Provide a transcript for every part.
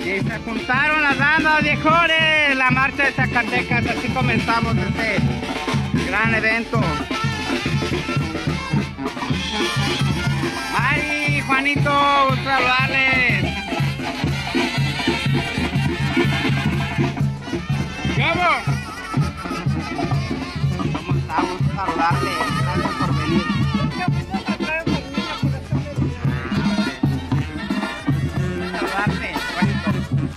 Y se juntaron las bandas viejones, la marcha de Zacatecas, así comenzamos este gran evento. Ay, Juanito, gusto saludarles. ¿Cómo? ¿Cómo está? Gusto saludarles. Gracias por venir. Saludarte, Juanito.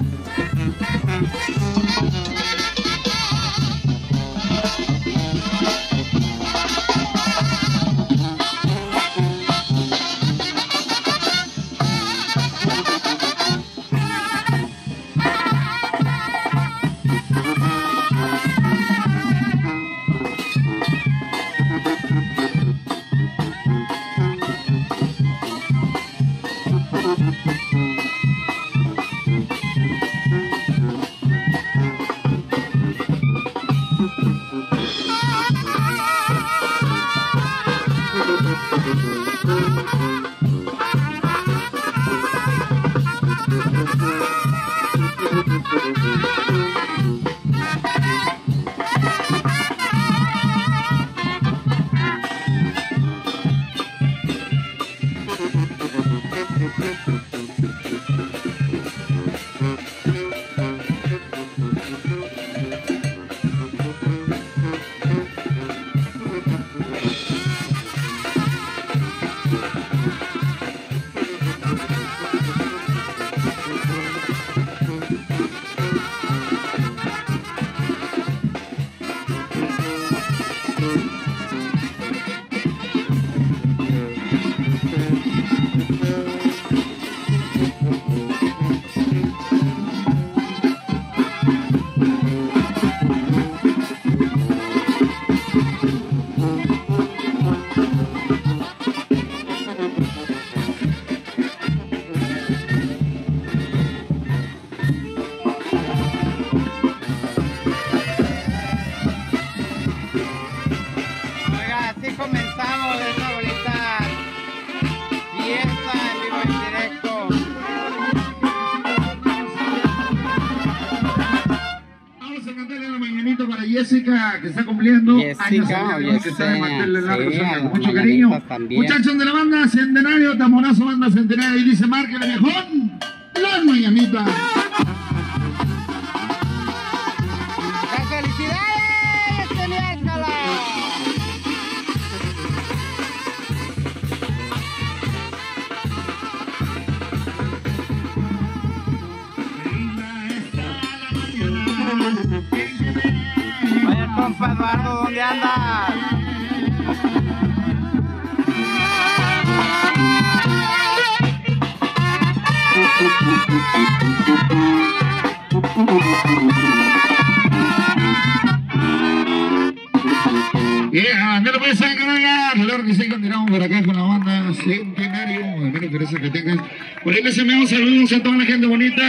Jessica, que está cumpliendo años, que está de mantenerle largo, con mucho cariño. Muchachos de la banda Centenario, Tamborazo Banda Centenario, y dice márquele viejón, las mañanitas. ¡Felicidades, Teniáscala! Vaya compa Eduardo, ¿dónde andas? No lo puede ser que no haya, claro que sí, continuamos por acá con la banda Centenario, espero que Zacatecas. Por ahí les enviamos saludos a toda la gente bonita.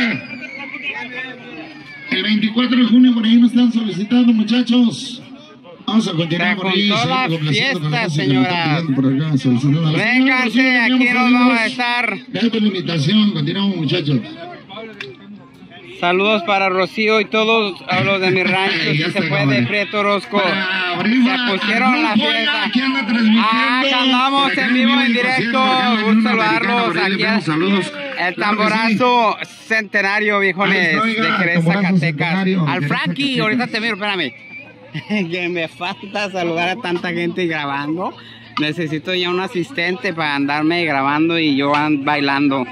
El 24 de junio por ahí nos están solicitando, muchachos. Vamos a continuar por ahí. La fiesta, señora. Vénganse, aquí nos vamos a estar. Gracias por la invitación, continuamos, muchachos. Saludos para Rocío y todos a los de mi rancho, si se puede, Prieto Orozco. Se pusieron la fiesta. Acá andamos en vivo, en directo. Gusto saludarlos aquí. El tamborazo Centenario, viejones, de Jerez, Zacatecas. Al Frankie, ahorita te miro, espérame. Que me falta saludar a tanta gente grabando. Necesito ya un asistente para andarme grabando y yo bailando.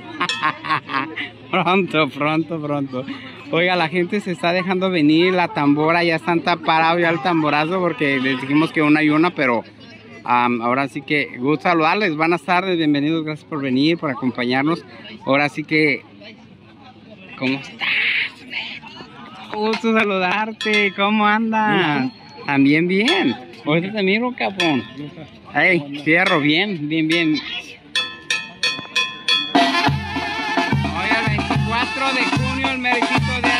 Pronto. Oiga, la gente se está dejando venir, la tambora ya están parados ya el tamborazo porque les dijimos que una y una, pero ahora sí que gusto saludarles. Buenas tardes, bienvenidos, gracias por venir, por acompañarnos. Ahora sí que, ¿cómo estás? Gusto saludarte, ¿cómo andas? También bien. Ahorita te miro, capón. Hey, fierro, bien. Oiga, el 24 de junio, el mercito de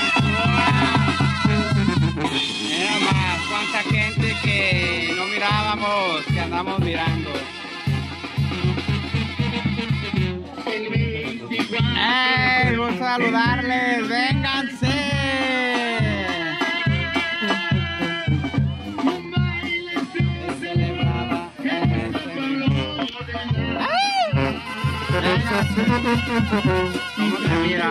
Mira más, cuánta gente que no mirábamos, que andamos mirando. El 24. a saludarles. ¡Vénganse! Mira.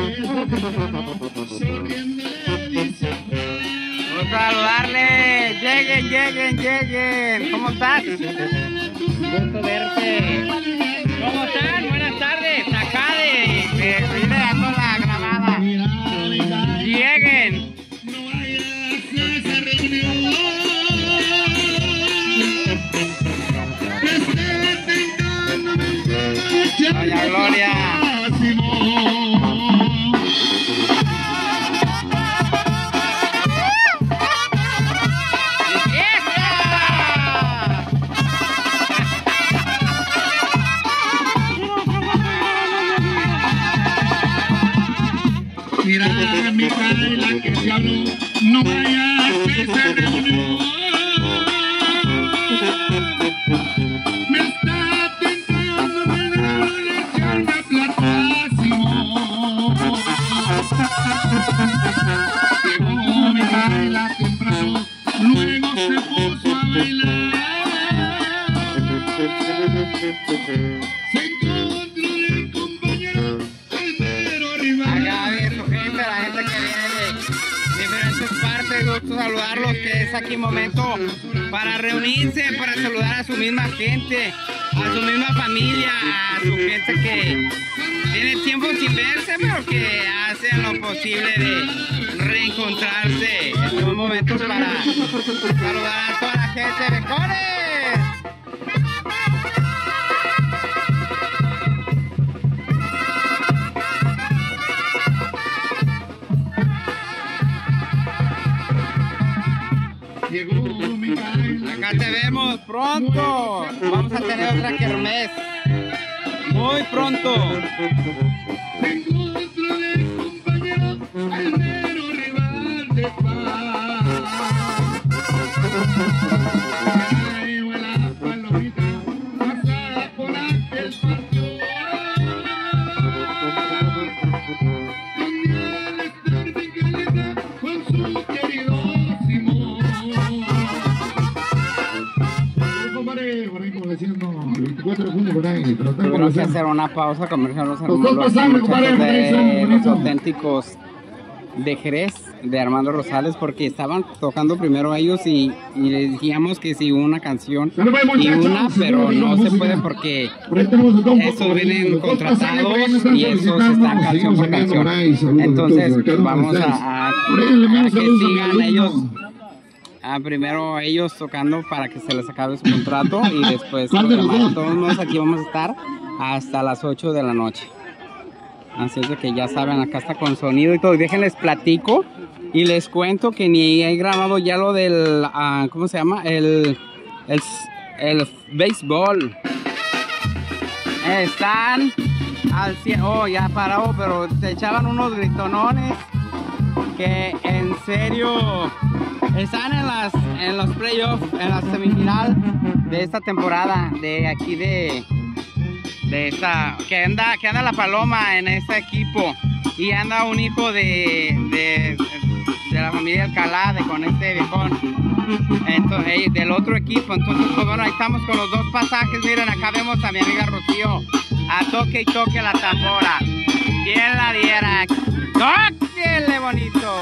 Vamos a saludarle. Lleguen. ¿Cómo estás? Gusto verte. ¿Cómo están? Buenas tardes. Acá de dando la grabada. Lleguen. Doña Gloria. Mira, Micaela, que el diablo no vaya a esa reunión. Me está tentando el echarme platácimo. Llegó Micaela temprano, luego se puso a bailar. Se encontró el compañero, el mero rival. Gusto saludarlos, que es aquí momento para reunirse, para saludar a su misma gente, a su misma familia, a su gente que tiene tiempo sin verse, pero que hacen lo posible de reencontrarse. Estos momentos para saludar a toda la gente de Becones. Acá te vemos pronto. Vamos a tener otra kermés muy pronto. Encuentro de compañero al mero rival de paz. Traigo la palomita pasada por aquel patio. Donde al estar Micaelita con su querido Simón. Tuvieron que hacer una pausa comercial los hermanos de los auténticos de Jerez, de Armando Rosales, porque estaban tocando primero ellos y les dijimos que sí, una canción y una, pero no se puede porque estos vienen contratados y esos están canción por canción. Entonces vamos a que sigan ellos. Primero ellos tocando para que se les acabe su contrato y después los demás. Todos nosotros aquí vamos a estar hasta las 8 de la noche. Así es de que ya saben, acá está con sonido y todo. Déjenles platico y les cuento que ni he grabado ya lo del, ¿cómo se llama? El béisbol. Están al cielo, ya parado, pero se echaban unos gritonones que en serio están en los playoffs, en la semifinal de esta temporada de aquí de esta, que anda la Paloma en este equipo y anda un hijo de la familia Alcalá con este viejón, entonces, del otro equipo. Entonces pues bueno, ahí estamos con los dos pasajes. Miren, acá vemos a mi amiga Rocío a toque y toque la tambora. ¿Quién la diera? ¡Tóquele bonito!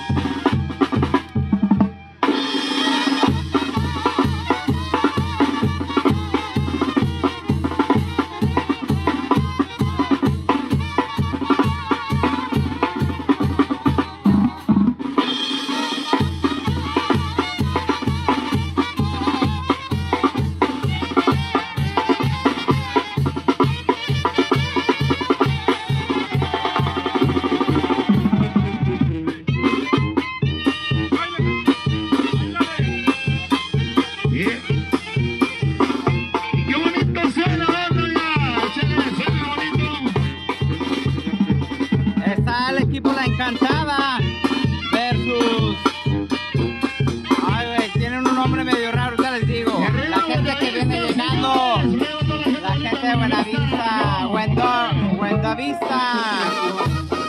La Encantada versus, ay güey, tienen un nombre medio raro, ya les digo. La gente que viene llegando, la gente de Buenavista, Buenavista.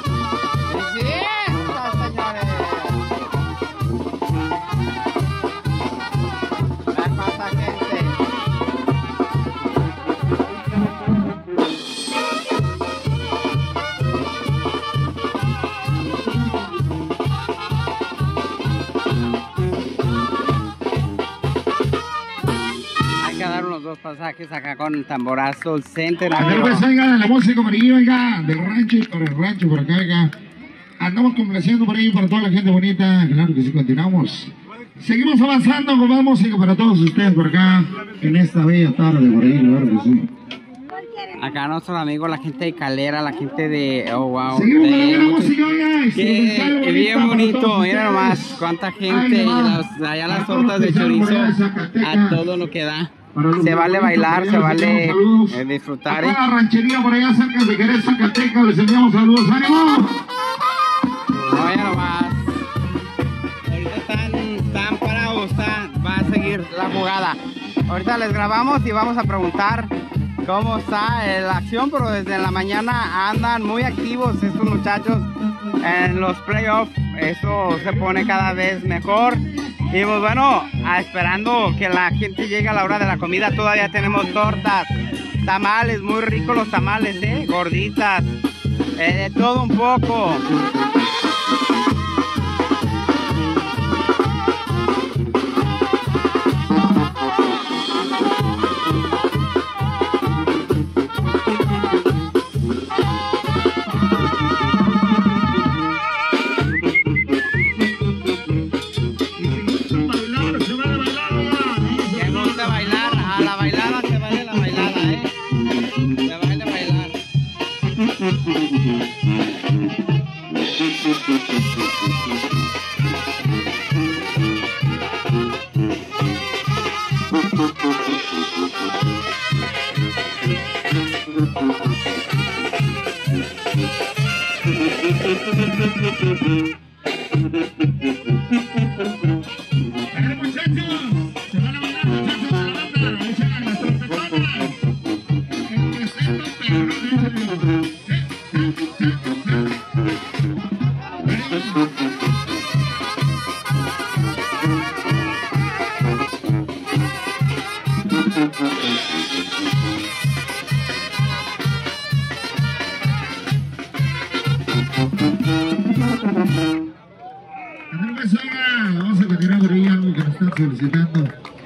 los pasajes acá con el Tamborazo Center. A ver, pues, oiga, la música por ahí, oiga, del rancho y por el rancho, por acá, oiga. Andamos complaciendo por ahí para toda la gente bonita. Claro que sí, continuamos. Seguimos avanzando con más música para todos ustedes por acá, en esta bella tarde por ahí, claro que sí. Acá nuestros amigos, la gente de Calera, la gente de... Oh, wow. Seguimos con la buena música, oiga. Qué bien bonito, mira nomás cuánta gente, allá las tortas de chorizo, a todo lo que da. Se vale bailar, se vale disfrutar. Acá la ranchería por allá cerca de Jerez, Zacatecas, les enviamos saludos, ánimo. Vaya nomás. Ahorita están parados, va a seguir la jugada. Ahorita les grabamos y vamos a preguntar cómo está la acción, pero desde la mañana andan muy activos estos muchachos en los playoffs. Eso se pone cada vez mejor. Y pues bueno, esperando que la gente llegue a la hora de la comida. Todavía tenemos tortas, tamales, muy ricos los tamales, gorditas, de todo un poco. Vamos a continuar por ahí algo que nos están solicitando.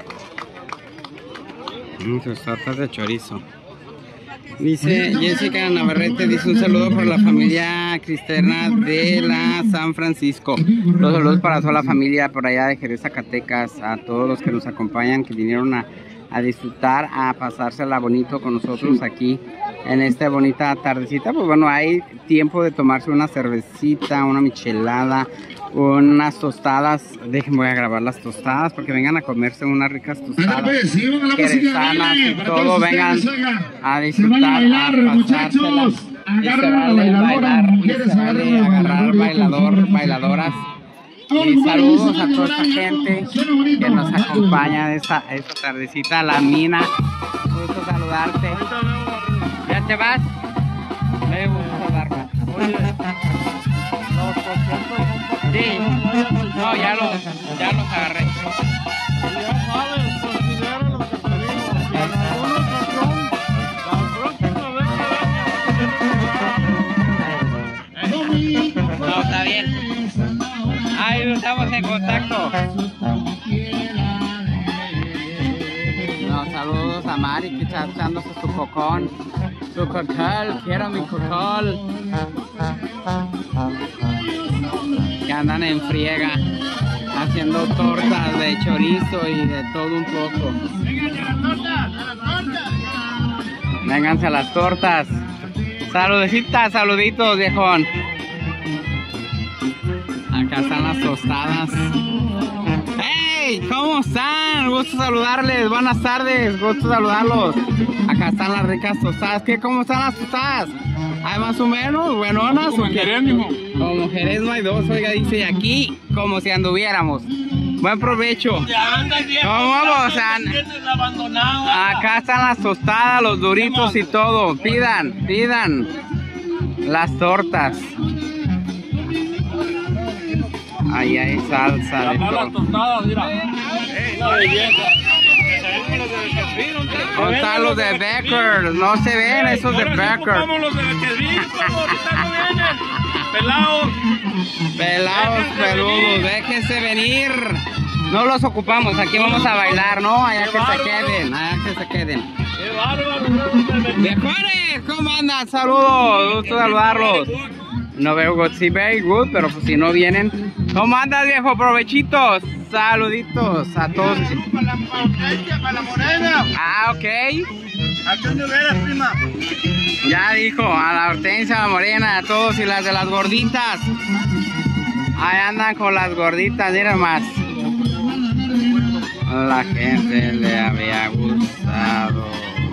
Sus tortas de chorizo. Dice Jessica Navarrete, dice un saludo para la familia cristiana de la San Francisco. Los saludos para toda la familia por allá de Jerez, Zacatecas, a todos los que nos acompañan, que vinieron a disfrutar, a pasársela bonito con nosotros aquí en esta bonita tardecita. Pues bueno, hay tiempo de tomarse una cervecita, una michelada, unas tostadas. Voy a grabar las tostadas porque vengan a comerse unas ricas tostadas querezanas y todo. Vengan a disfrutar, a pasársela. Y se vale bailar, y se vale agarrar bailadoras. Y saludos a toda esta gente que nos acompaña de esta tardecita. La Mina, gusto saludarte. ¿Ya te vas? Me gusta saludarme. Sí, no, ya los agarré. No, está bien. Ahí estamos en contacto. No, saludos a Mari que está echándose su cocón, su cocol, quiero mi cocol. Que andan en friega haciendo tortas de chorizo y de todo un poco. Vénganse a las tortas. Saludecitas, saluditos, viejón. Acá están las tostadas. ¡Hey! ¿Cómo están? Gusto saludarles. Buenas tardes. Gusto saludarlos. Acá están las ricas tostadas. ¿Qué? ¿Cómo están las tostadas? ¿Hay más o menos buenonas? Como Jerez, mijo. Como Jerez no hay dos. Oiga, dice aquí como si anduviéramos. Buen provecho. ¿Cómo vamos? Acá están las tostadas, los duritos y todo. Pidan las tortas. Ahí hay salsa de todo. Están los de Becker, no se ven esos de Becker. Como los de Becker, pelados, peludos, déjense venir. No los ocupamos, aquí vamos a bailar, ¿no? Allá que se queden, allá que se queden. ¡Qué bárbaro! ¡Mejores! ¿Cómo andan? Saludos, gusto saludarlos. No veo Godsey Bay, good, pero pues si no vienen. ¿Cómo andas, viejo? Provechitos. Saluditos a todos. Para la morena. Ah, ok. ¿A qué veras, prima? Ya dijo, a la Hortensia, a la Morena, a todos y las de las gorditas. Ahí andan con las gorditas, mira más. A la gente le había gustado.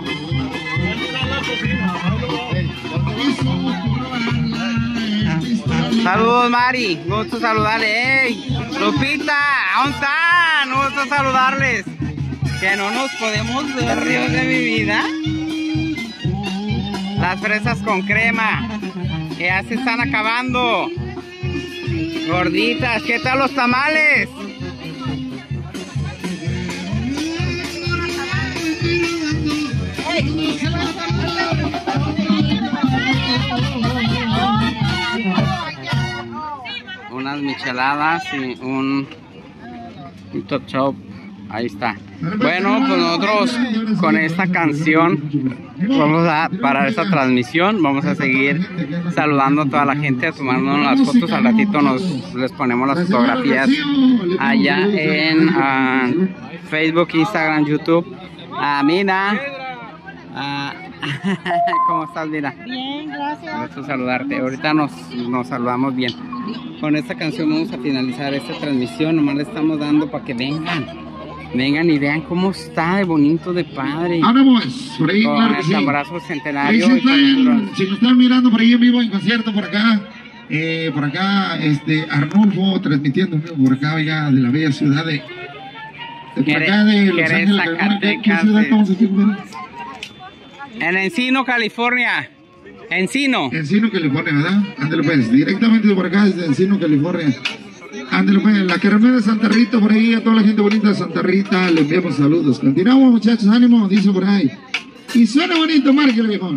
Saludos, Mari, gusto saludarle. ¡Ey! Lupita, ¿dónde están? Gusto saludarles. Que no nos podemos ver, Dios de mi vida. Las fresas con crema, que ya se están acabando. Gorditas, ¿qué tal los tamales? Unas micheladas y un top chop. Ahí está. Bueno, pues nosotros con esta canción vamos a parar esta transmisión. Vamos a seguir saludando a toda la gente, a tomarnos las fotos. Al ratito les ponemos las fotografías allá en Facebook, Instagram, YouTube. Mira. ¿Cómo estás, Mira? Bien, gracias. Gusto saludarte. Ahorita nos saludamos bien. Con esta canción vamos a finalizar esta transmisión. Nomás le estamos dando para que vengan. Vengan y vean cómo está de bonito, de padre. Ahora pues, por ahí, con claro que el sí. abrazo centenario. Ahí si nos están mirando por ahí en vivo en concierto por acá, Arnulfo transmitiendo por acá, oiga, de la bella ciudad de por acá de Los Ángeles, California. ¿Qué ciudad estamos aquí, compadre? En Encino, California. Encino, California, ¿verdad? Ándale pues, directamente por acá desde Encino, California. Ándale pues, la kermés de Santa Rita por ahí, a toda la gente bonita de Santa Rita, le enviamos saludos. Continuamos, muchachos, ánimo, dice por ahí. Y suena bonito, márquelo, viejo.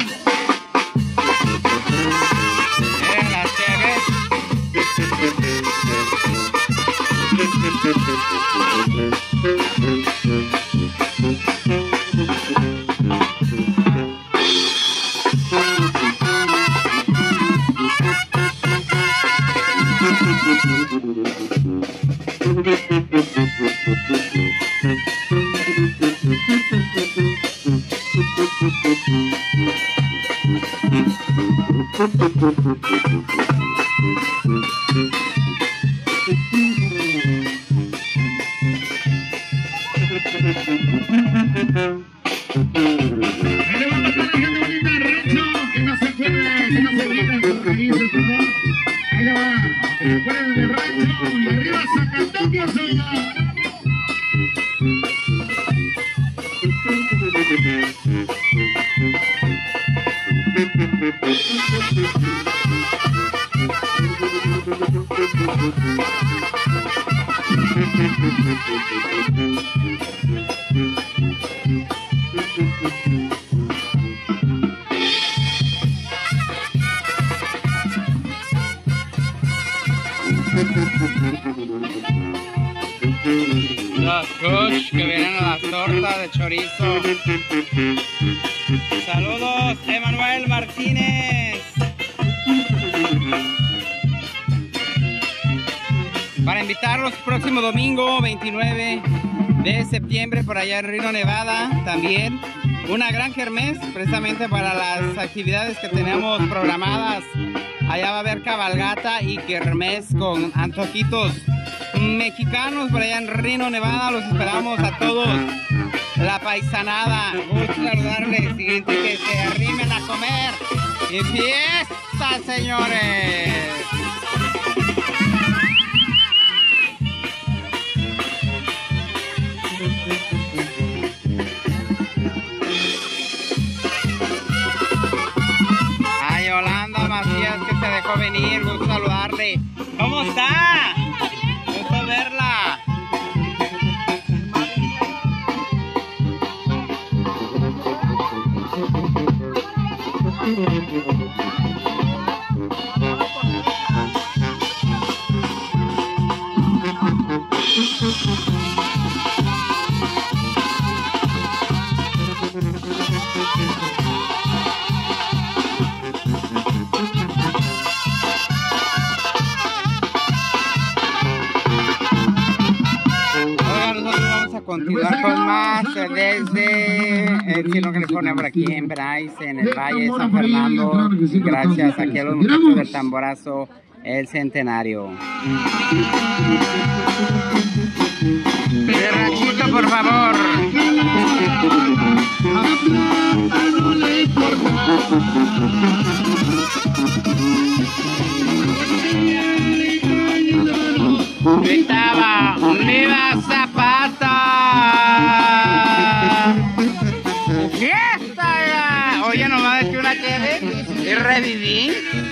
Los Kush que vienen a las tortas de chorizo. Saludos, Emanuel Martínez. Para invitarlos próximo domingo 29 de septiembre por allá en Reno, Nevada. También una gran kermés precisamente para las actividades que tenemos programadas. Allá va a haber cabalgata y kermés con antojitos mexicanos por allá en Reno, Nevada. Los esperamos a todos. La paisanada, gusto saludarles. Siguiente que se arrimen a comer. ¡Y fiesta, señores! A Yolanda Macías que se dejó venir, gusto saludarle. ¿Cómo está? Gusto verla. continuar con más desde el Chino, California, por aquí en Bryce, en el Valle de San Fernando. Gracias aquí a los muchachos del Tamborazo, el Centenario. De ranchito, por favor. Gritaba, ¡viva Zapata! ¡Fiesta! Oye, nomás de que una TV y reviví.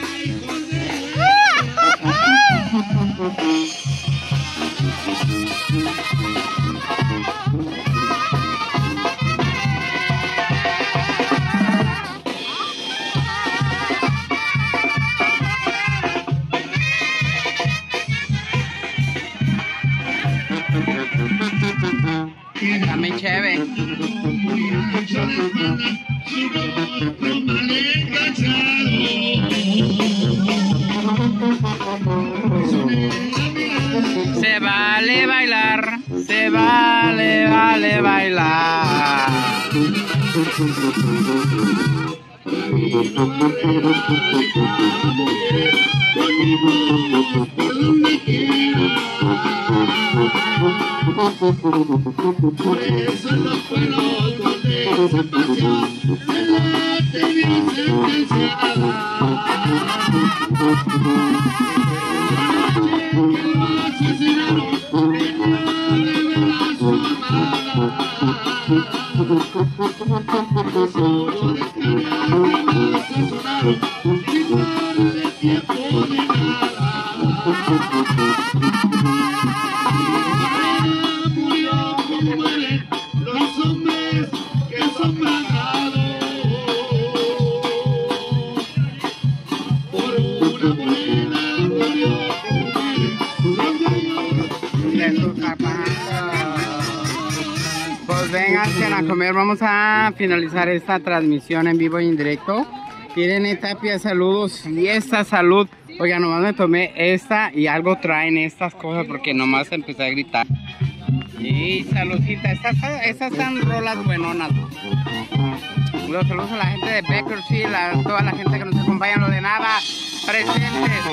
Está muy chévere. Se vale bailar, se vale bailar. Por eso los pueblos donde esa pasión la tenía sentenciada. Que lo asesinaron de verdad su amada. Solo descargaron, asesinaron, sin nada de tiempo ni nada. Murió como mueren los hombres que son pagados por una moneda. Murió como mueren los gallos De sus zapatos. Pues vénganse a comer. Vamos a finalizar esta transmisión en vivo y en directo. Tienen Tapia, saludos, fiesta, salud. Oiga, nomás me tomé esta y algo traen estas cosas porque nomás empecé a gritar. Y saludcita, estas están rolas buenonas. Los saludos a la gente de Bakersfield, a toda la gente que nos acompaña, lo de nada, presentes.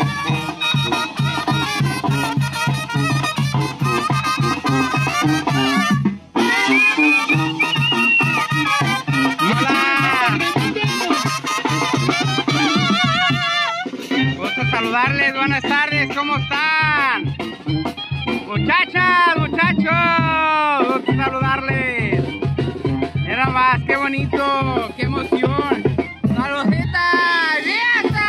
Saludarles, buenas tardes, ¿cómo están? Muchachas, muchachos, gusto saludarles. Mira más, qué bonito, qué emoción. ¡Saludcita! ¡Fiesta!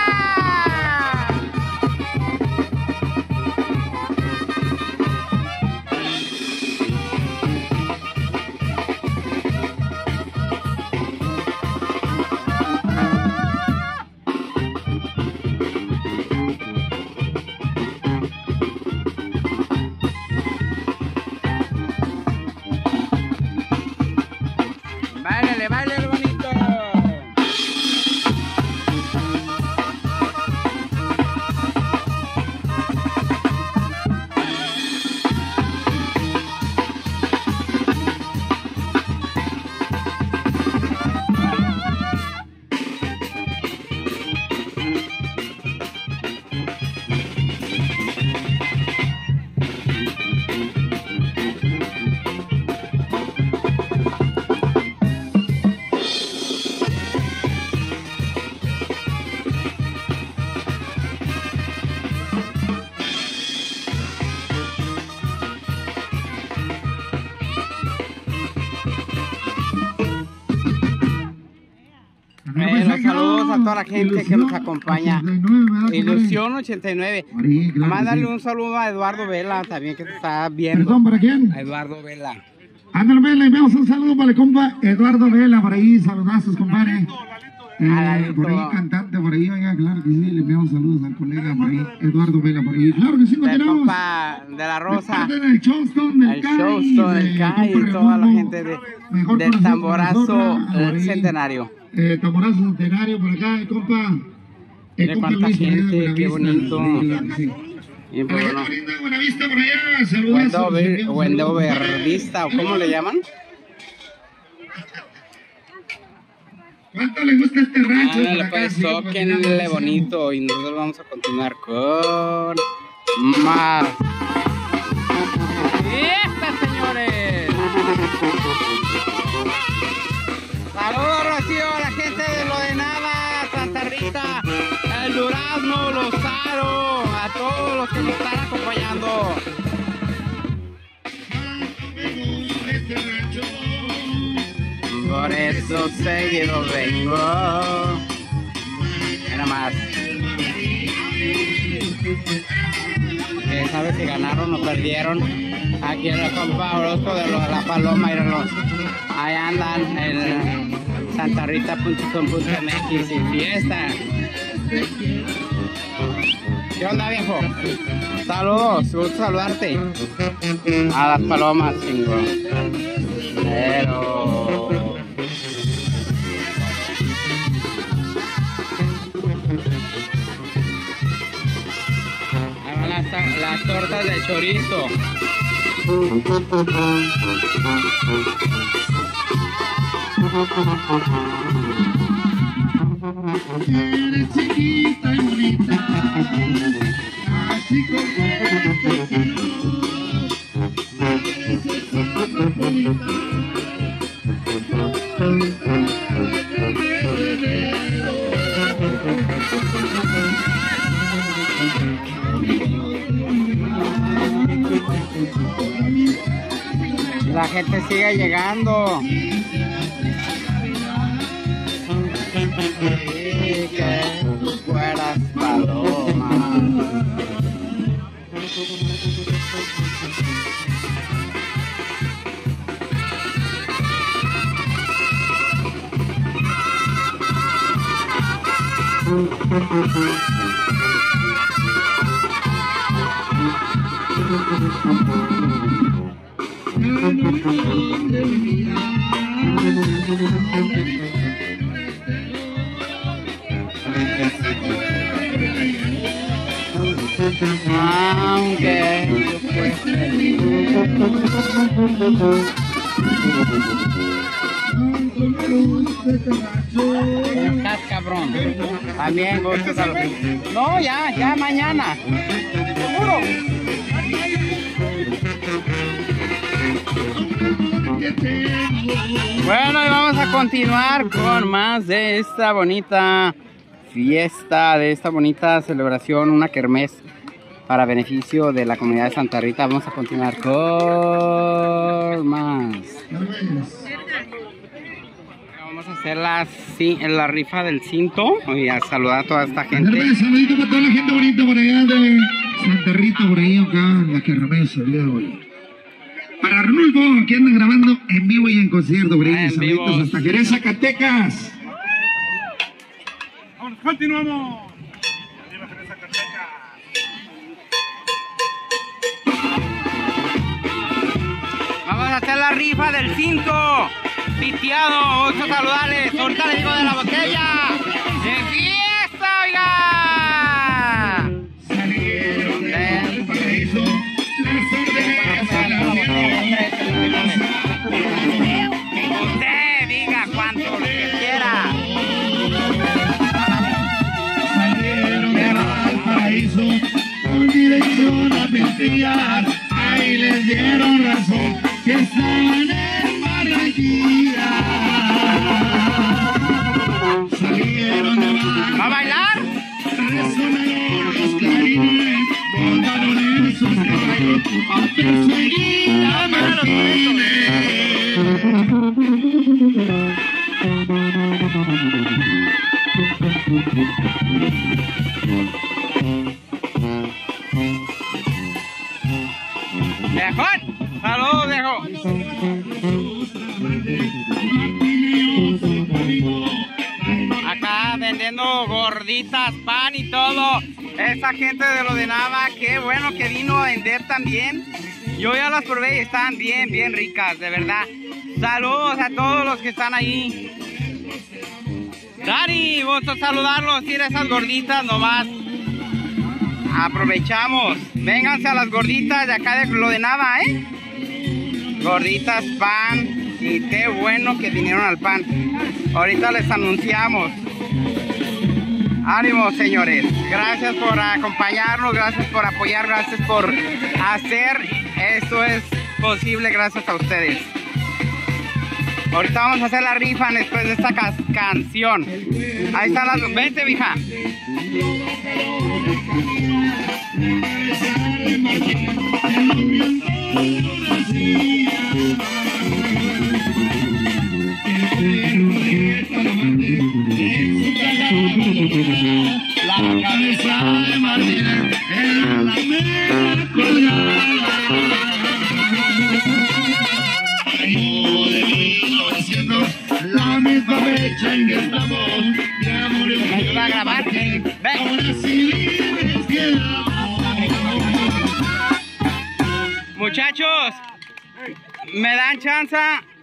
Báilale, báilale bonito. Los saludos a toda la gente que nos acompaña. Ilusión 89. Mándale un saludo a Eduardo Vela también, que te está viendo. ¿Perdón, para quién? A Eduardo Vela. Ándale, Vela, y vemos un saludo para el compa Eduardo Vela, por ahí, saludazos, compadre. Por ahí, cantante, por ahí, oiga, claro que sí, le enviamos saludos al colega por ahí, Eduardo Vela, por ahí. Claro que sí, del compa de la Rosa. Del Showstone, del CAI, y toda la gente del Tamborazo Centenario. Tamborazo Centenario, por acá, el compa. Mire cuánta gente, qué bonito. Y A la gente bueno, bonita de Buenavista por allá, saludos. Wendoverdista, ¿o cómo le llaman? ¿Cuánto le gusta este rancho? Ándale, Por acá, pues, sí, tóquenle continuamos. bonito. Y nosotros vamos a continuar con más. ¡Fiesta, señores! Saludos, Rocío, a la gente de Lo de Nava, Santa Rita, El Durazno, Los Aro, a todos los que nos están acompañando. Por eso seguido vengo. Mira más. Que sabe si ganaron o perdieron. Aquí en el compa Orozco de la Paloma, mírenlos. Ahí andan en santarrita.com.mx y fiesta. ¿Qué onda, viejo? Saludos, gusto saludarte. A las palomas, chingo. Pero... ahí van las tortas de chorizo. Eres chiquita y bonita, así como te quiero. La gente sigue llegando. Sí, que tú fueras paloma. Aunque tú fueses estás cabrón. También gusto saludar. No, ya mañana. Seguro. Bueno, y vamos a continuar con más de esta bonita fiesta, de esta bonita celebración, una kermés para beneficio de la comunidad de Santa Rita. Vamos a continuar con más. Vamos a hacer la rifa del cinto y a saludar a toda esta gente. Un saludito para toda la gente bonita por allá de Santa Rita, por ahí acá, la que remesa el día de hoy. Para Arnulfo, que anda grabando en vivo y en concierto, por ahí. En Saluditos vivo. hasta Jerez, Zacatecas. Vamos, continuamos. Arriba, Jerez, Zacatecas. Vamos a hacer la rifa del cinto. Piteado, gusto saludarles. Ahorita les digo de la botella. ¡De fiesta, oiga! Salieron del paraíso, las órdenes se las Usted diga cuánto lo que quiera. salieron del paraíso, con dirección a Pestillar, ahí les dieron razón, que estaban en Barranquilla. Salieron de ¿Va a bailar? resonaron los clarines, montaron en sus caballos a perseguir a Martínez. Viejón, saludos, viejo. Acá vendiendo gorditas, pan y todo. Esa gente de Lo de Nava, qué bueno que vino a vender también. Yo ya las probé y están bien ricas, de verdad. Saludos a todos los que están ahí. Dani, gusto saludarlos. Ir a esas gorditas nomás. Aprovechamos. Vénganse a las gorditas de acá de lo de nada, ¿eh? Gorditas, pan. Y qué bueno que vinieron al pan. Ahorita les anunciamos. Ánimo, señores. Gracias por acompañarnos, gracias por apoyar, gracias por hacer. Esto es posible gracias a ustedes. Ahorita vamos a hacer la rifa después de esta canción. Ahí están las... Vente, mija. La cabeza de Martínez en la mera colgada. Año de 1900, la misma fecha en que estamos. Ya murió. ¿Me ayuda a grabar? Ahora sí vives que el amor. Muchachos, ¿me dan chance?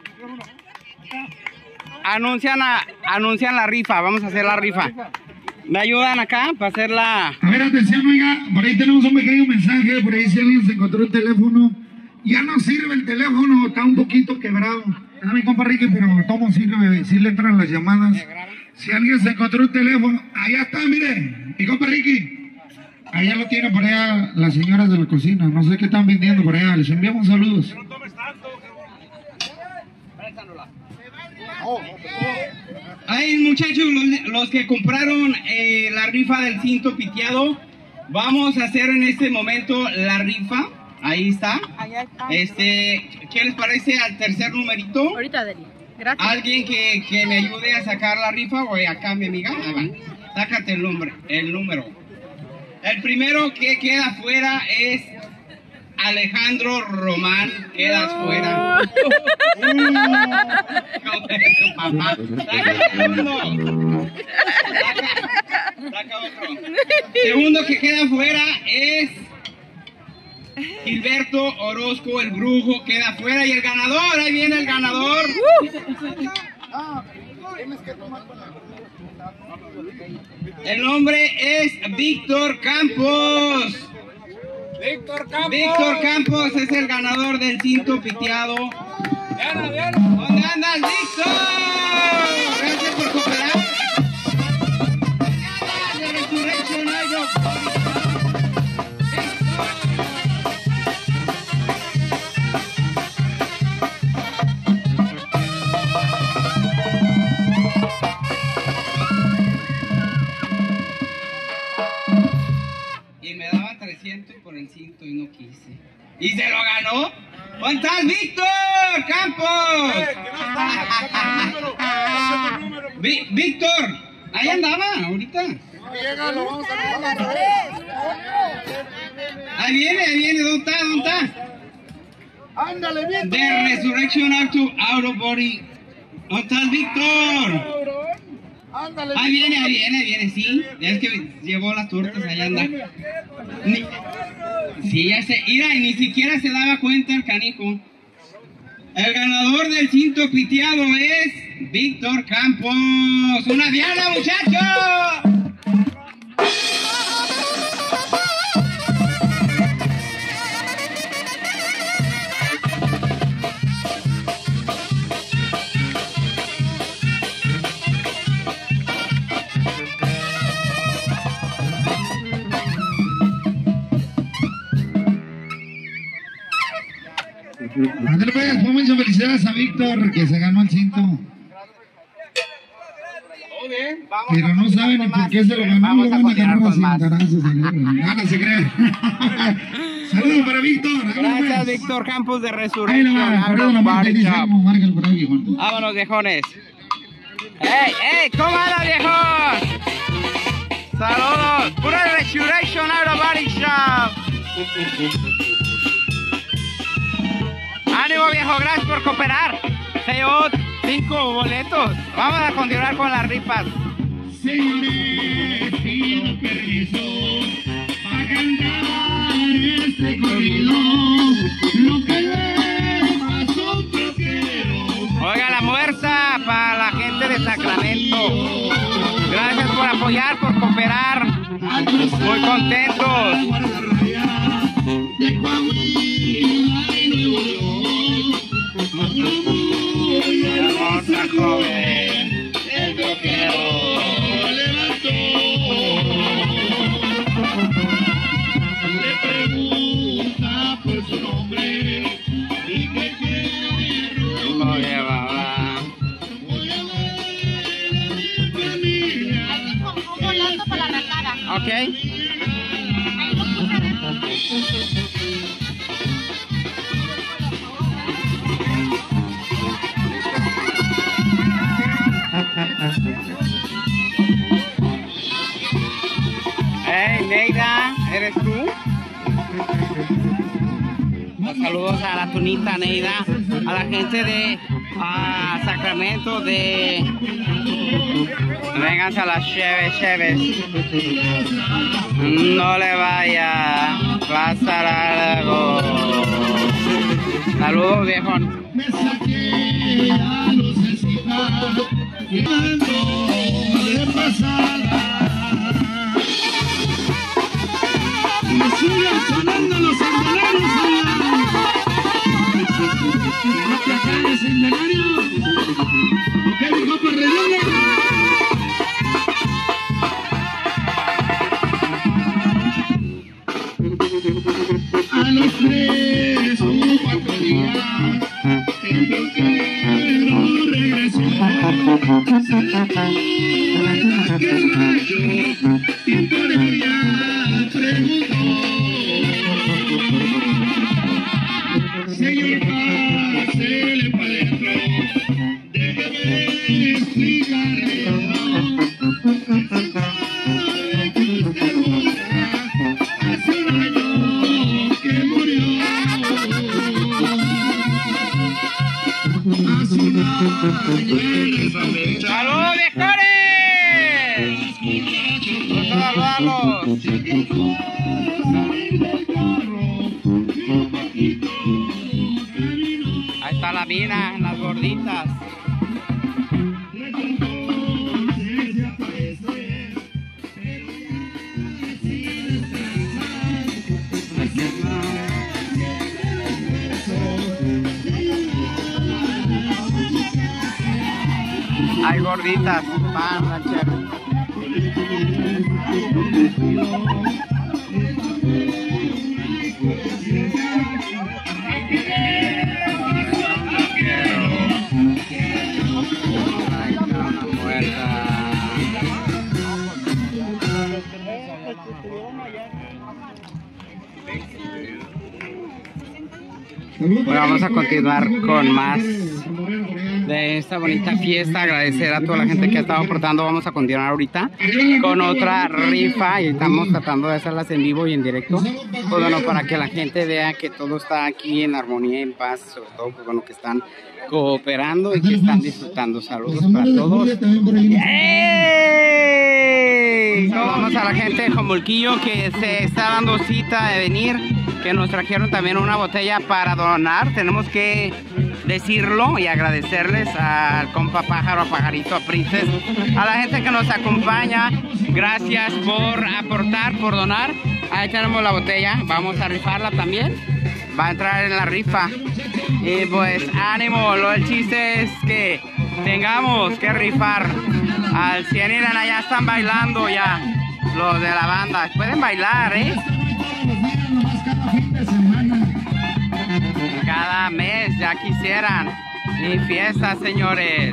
Anuncian la rifa. Vamos a hacer la rifa. ¿Me ayudan acá para hacer la...? A ver, atención, oiga, por ahí tenemos un pequeño mensaje, por ahí si alguien se encontró el teléfono, ya no sirve el teléfono, está un poquito quebrado. Es mi compa Ricky, pero todo sirve, si le entran las llamadas. Si alguien se encontró un teléfono, allá está, mire, mi compa Ricky. Allá lo tiene por allá las señoras de la cocina, no sé qué están vendiendo por allá, les enviamos saludos. Ay, muchachos, los que compraron la rifa del cinto piteado, vamos a hacer en este momento la rifa. Ahí está. ¿Qué les parece al tercer numerito? Ahorita, Deli. Gracias. ¿Alguien que me ayude a sacar la rifa? O acá, mi amiga. Ahí va. Sácate el número. El primero que queda fuera es Alejandro Román. Quedas fuera. Papá. Saca el segundo. Saca otro. Segundo que queda fuera es Gilberto Orozco, el brujo, queda fuera. Y el ganador, ahí viene el ganador. El nombre es Víctor Campos. Víctor Campos es el ganador del cinto piteado. ¿Dónde andas, Víctor? Gracias por cooperar. De Resurrection Idol. Y me daba 300 por el cinto y no quise. ¿Y se lo ganó? ¿Dónde estás, Víctor Campos? Víctor, ahí andaba ahorita. Ahí viene, ¿dónde está? Ándale, Víctor. De Resurrection Out of Body. ¿Dónde estás, Víctor? Ándale. Ahí viene, sí. Ya es que llevó las tortas, allá anda. Sí, ya sé. Mira, y ni siquiera se daba cuenta el canijo. El ganador del cinto piteado es Víctor Campos. ¡Una diana, muchachos! Ándale pues, muchas felicidades a Víctor que se ganó el cinto. Pero no saben ni por qué se lo ganó. Vamos Lo a van a continuar ganar con sin más. tarazos. Nada se cree. Saludos para Víctor. Gracias, Víctor Campos de Ahí Resurrection lo va, Out corriendo of la marca, Body dice, Shop. marca por ahí, viejo. Vámonos, viejones. ¡Ey! ¿Cómo anda, viejos? Saludos. Pura Resurrection Out of Body Shop. Ánimo, viejo, gracias por cooperar. Se llevó 5 boletos. Vamos a continuar con las rifas. Señores, pido permiso para cantar este corrido. Lo que le pasó a un troquero. Oiga, la fuerza para la gente de Sacramento. Gracias por apoyar, por cooperar. Muy contentos. Ok. Hey, Neida, ¿eres tú? Saludos a la tunita Neida, a la gente de Sacramento, vénganse a las cheves. No le vaya a pasar algo. Saludos, viejón. Me siguen sonando los centenarios, ¿no te acabes, centenario? ¿Ok, mi copa redonda? A los 3 o 4 días, el bloquero regresó. Se retuvo en aquel rancho y por ella preguntó: señor, pásele pa' dentro, déjeme explicarle. Hace un año que murió. Hace un año en esa fecha. ¡Saludos, viejones! ¡Saludos! Ahí está la mina, las gorditas. Hay gorditas, pan, ranchero. Bueno, vamos a continuar con más de esta bonita fiesta. Agradecer a toda la gente que ha estado aportando. Vamos a continuar ahorita con otra rifa y estamos tratando de hacerlas en vivo y en directo, pues bueno, para que la gente vea que todo está aquí en armonía y en paz, sobre todo pues bueno, que están cooperando y que están disfrutando. Saludos para todos. ¡Ey! Vamos a la gente de Jomulquillo que se está dando cita de venir, que nos trajeron también una botella para donar. Tenemos que decirlo y agradecerles al compa Pájaro, a Pajarito, a Princess, a la gente que nos acompaña. Gracias por aportar, por donar. Ahí tenemos la botella, vamos a rifarla también, va a entrar en la rifa. Y pues ánimo, el chiste es que tengamos que rifar al 100. Miren, allá están bailando ya los de la banda, pueden bailar, cada mes, ya quisieran. Mi fiesta, señores.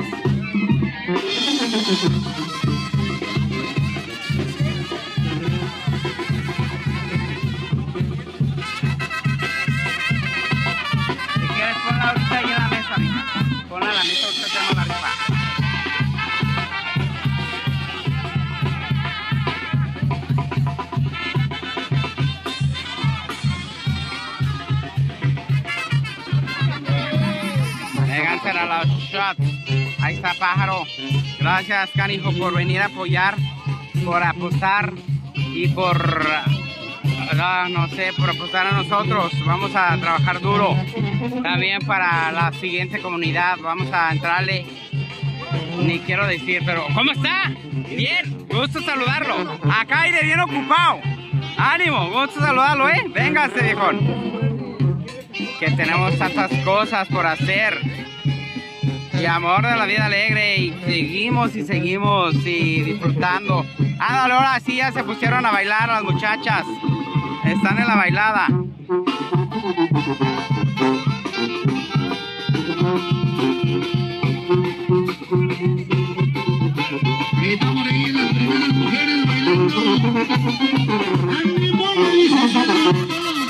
Si quieres, ponla ahorita ahí en la mesa, mija. Ponla en la mesa, ahorita tenemos la rifa. A los shots. Ahí está Pájaro. Gracias, canijo, por venir a apoyar, por apostar y por no sé, por apostar a nosotros. Vamos a trabajar duro también para la siguiente comunidad. Vamos a entrarle, ni quiero decir, pero ¿cómo está? Bien, gusto saludarlo. Acá aire bien ocupado. Ánimo, gusto saludarlo, véngase, viejón, que tenemos tantas cosas por hacer. Y amor de la vida alegre, y seguimos y disfrutando. Ándale, ahora sí ya se pusieron a bailar las muchachas. Están en la bailada. Ahí estamos ahí las primeras mujeres bailando. ¡Ánimo! Dice Sonora.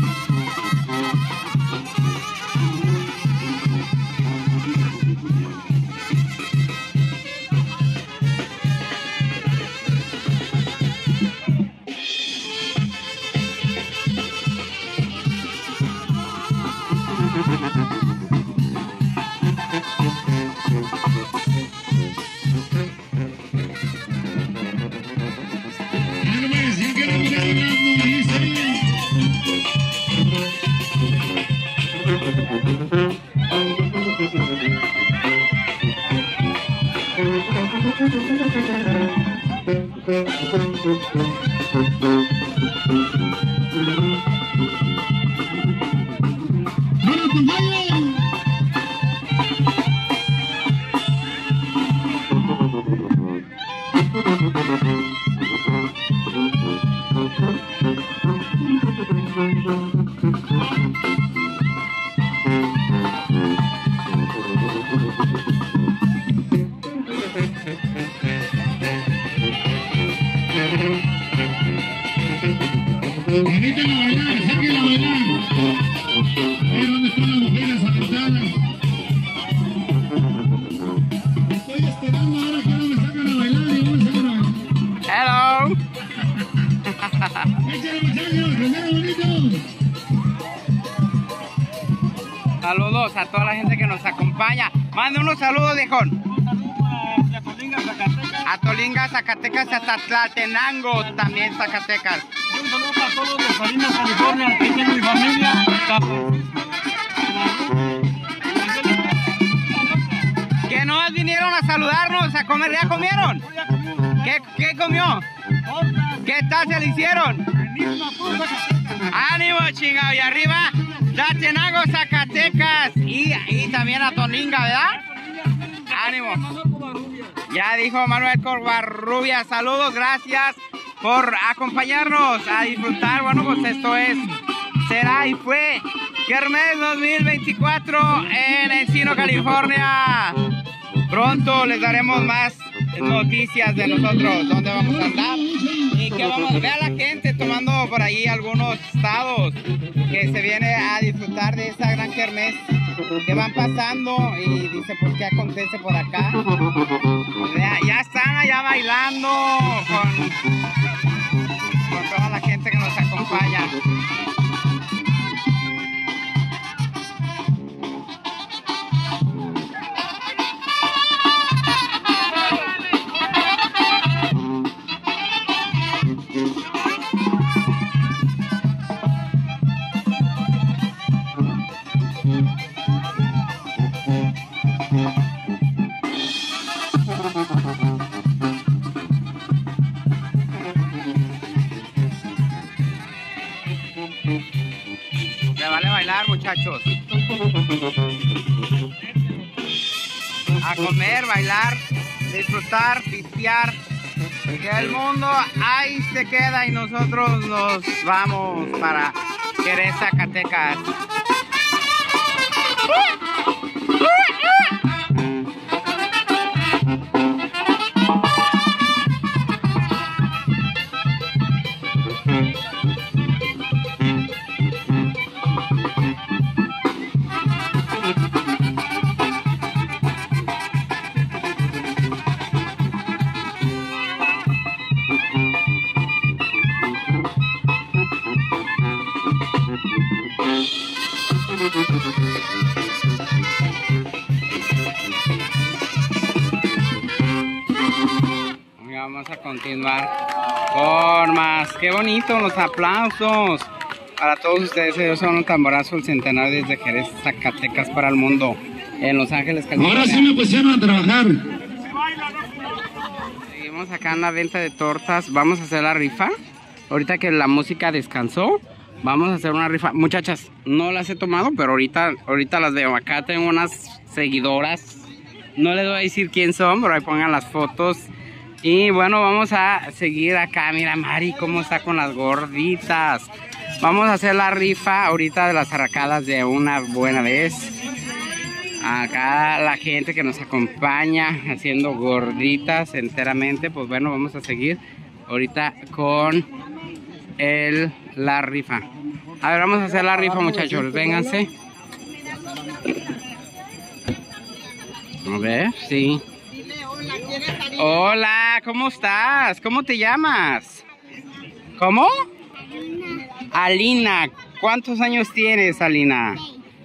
Sáquenla a bailar, sáquenla a bailar. Ahí donde están las mujeres apuntadas. Estoy esperando ahora que no me sacan a bailar y no me sacan a bailar. Hello. Échale muchachos, que sea bonito. Saludos a toda la gente que nos acompaña. Mande unos saludos, viejón. A Tolinga, Zacatecas, hasta Tlaltenango, también Zacatecas. Y un saludo para todos los Salinas, California, aquí tengo mi familia. Que no vinieron a saludarnos, a comer, ¿ya comieron? ¿Qué comió? ¿Qué tal se le hicieron? ¡Ánimo, chingado! Y arriba, Tlaltenango, Zacatecas y también a Tolinga, ¿verdad? ¡Ánimo! Ya dijo Manuel Covarrubias, saludos, gracias por acompañarnos a disfrutar. Bueno, pues esto será y fue Kermés 2024 en Encino, California. Pronto les daremos más noticias de nosotros, dónde vamos a andar y que vamos a ver a la gente tomando por ahí algunos estados que se viene a disfrutar de esa gran kermés que van pasando y dice pues qué acontece por acá. Ya están allá bailando con toda la gente que nos acompaña. Me vale bailar, muchachos. A comer, bailar, disfrutar, pistear. Que el mundo ahí se queda y nosotros nos vamos para Jerez, Zacatecas. Vamos a continuar con más. Qué bonito los aplausos para todos ustedes. Ellos son un tamborazo, el centenario desde Jerez, Zacatecas para el mundo, en Los Ángeles, California. Ahora sí me pusieron a trabajar. Seguimos acá en la venta de tortas. Vamos a hacer la rifa. Ahorita que la música descansó, vamos a hacer una rifa. Muchachas, no las he tomado, pero ahorita las veo. Acá tengo unas seguidoras. No les voy a decir quién son, pero ahí pongan las fotos. Y bueno, vamos a seguir acá. Mira Mari cómo está con las gorditas. Vamos a hacer la rifa ahorita de las arracadas de una buena vez. Acá la gente que nos acompaña haciendo gorditas enteramente, pues bueno, vamos a seguir ahorita con la rifa. A ver, vamos a hacer la rifa, muchachos, vénganse. A ver, sí. Hola, ¿cómo estás? ¿Cómo te llamas? ¿Cómo? Alina. ¿Cuántos años tienes, Alina?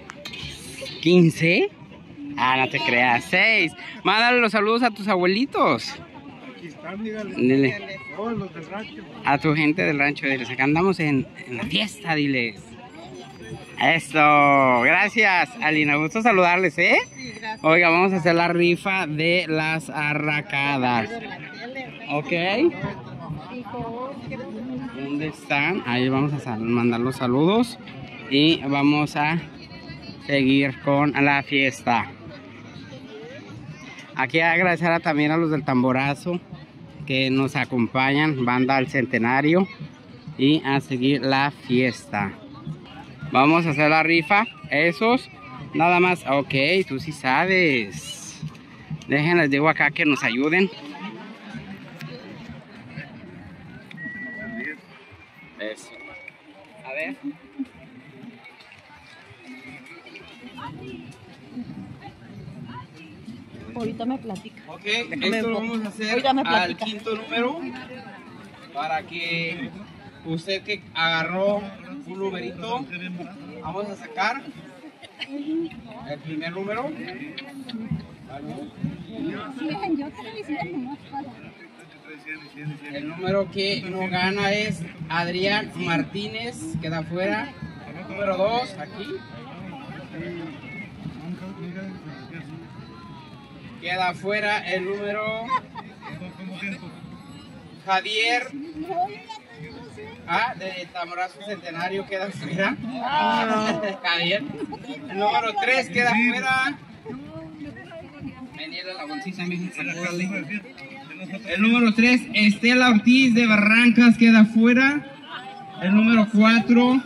¿15? Ah, no te creas, 6. Mándale los saludos a tus abuelitos. Dile. A tu gente del rancho, diles. Acá andamos en la fiesta, diles. Eso, gracias, Alina. Gusto saludarles, ¿eh? Oiga, vamos a hacer la rifa de las arracadas. ¿Ok? ¿Dónde están? Ahí vamos a mandar los saludos y vamos a seguir con la fiesta. Aquí agradecer también a los del tamborazo que nos acompañan, banda al centenario, y a seguir la fiesta. Vamos a hacer la rifa, esos, nada más. Ok, tú sí sabes. Déjenles, digo acá que nos ayuden. Eso. A ver. Ahorita me platica. Ok, esto lo vamos a hacer al quinto número. Para que usted que agarró un numerito, vamos a sacar el primer número. El número que no gana es Adrián Martínez, queda fuera. Número 2, aquí. Queda fuera el número Javier de Tamborazo Centenario, queda fuera. Javier. El número 3 queda fuera. Venirle la bolsita, el número 3, Estela Ortiz de Barrancas, queda fuera. El número 4.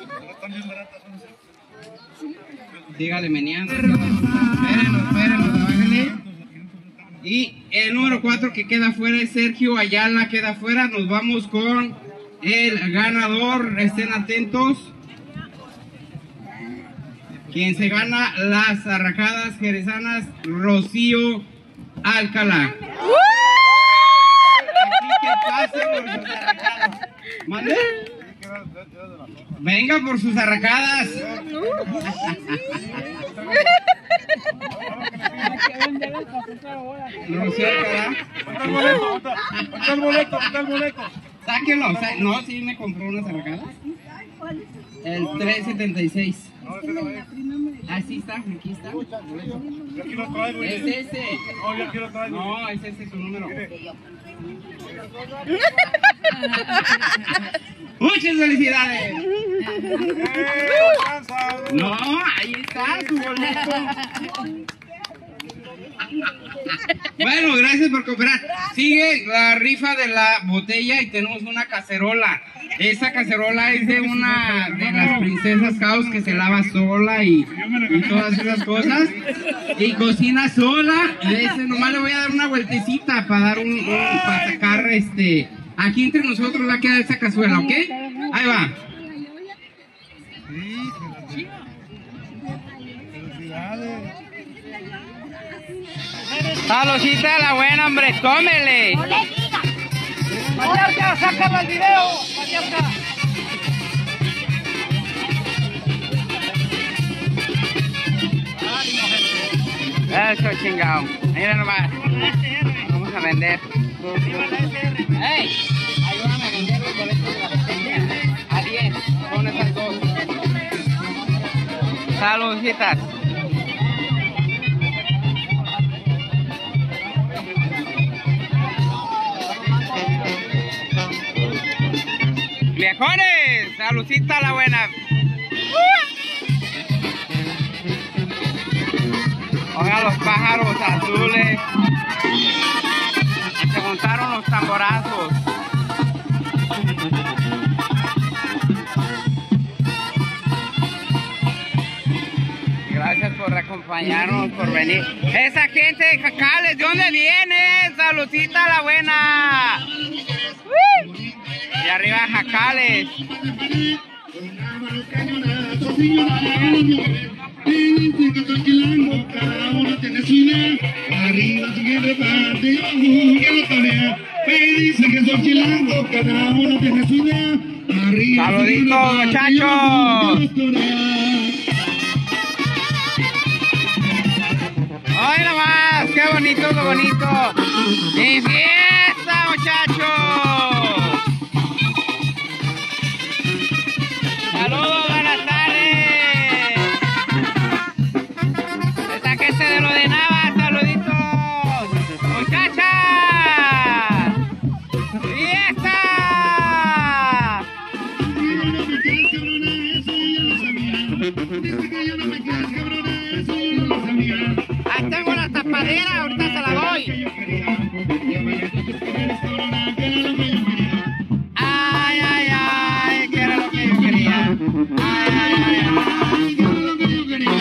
Dígale meneando. Espérenos, bájale. Y el número 4 que queda fuera es Sergio Ayala, queda fuera. Nos vamos con el ganador, estén atentos. Quien se gana las arracadas jerezanas, Rocío Alcalá. Aquí que pase por sus arracadas. ¿Mande? Venga por sus arracadas. Rocío Alcalá. Está el boleto. Sáquenlo. No, sí me compró unas arracadas. El 376. Así está, aquí está. Aquí lo traigo. Es ese. No, yo aquí lo traigo. No, es ese su número. ¡Muchas felicidades! No, ahí está su boleto. Bueno, gracias por cooperar. Sigue la rifa de la botella y tenemos una cacerola. Esa cacerola es de una de las princesas Caos que se lava sola y todas esas cosas. Y cocina sola. Ese nomás le voy a dar una vueltecita para dar para sacar aquí entre nosotros va a quedar esa cazuela, ¿ok? Ahí va. Saludcita la buena, hombre, tómele. Mallorca, sácalo al video, Mallorca. Eso, chingado. Mira nomás. Vamos a vender. ¡Ey! Ayúdame a vender los boletos de la botella. A 10, con esas dos. Saludcitas. ¡Viejones! ¡Saludcita la buena! Oigan los pájaros azules. Se juntaron los tamborazos. por acompañarnos, por venir. Esa gente de Jacales, ¿de dónde viene? Saludcita la buena. Y arriba Jacales. Cada uno tiene su idea, arriba su que reparte y abajo que lo torea. Me dice que soy chilango, cada uno tiene su idea, arriba. Saluditos, muchachos. ¡Ay, nomás! ¡Qué bonito, qué bonito! ¡Mi fiesta, muchachos! ¡Saludos, buenas tardes! ¡Esta gente de lo de Nava! ¡Saluditos! ¡Muchachas! ¡Fiesta! ¡Ahí tengo la tapadera! ¡Ahorita se la doy! ¡Ay, ay, ay! ¿Qué era lo que yo quería? ¡Ay, ay, ay! ¿Qué era lo que yo quería?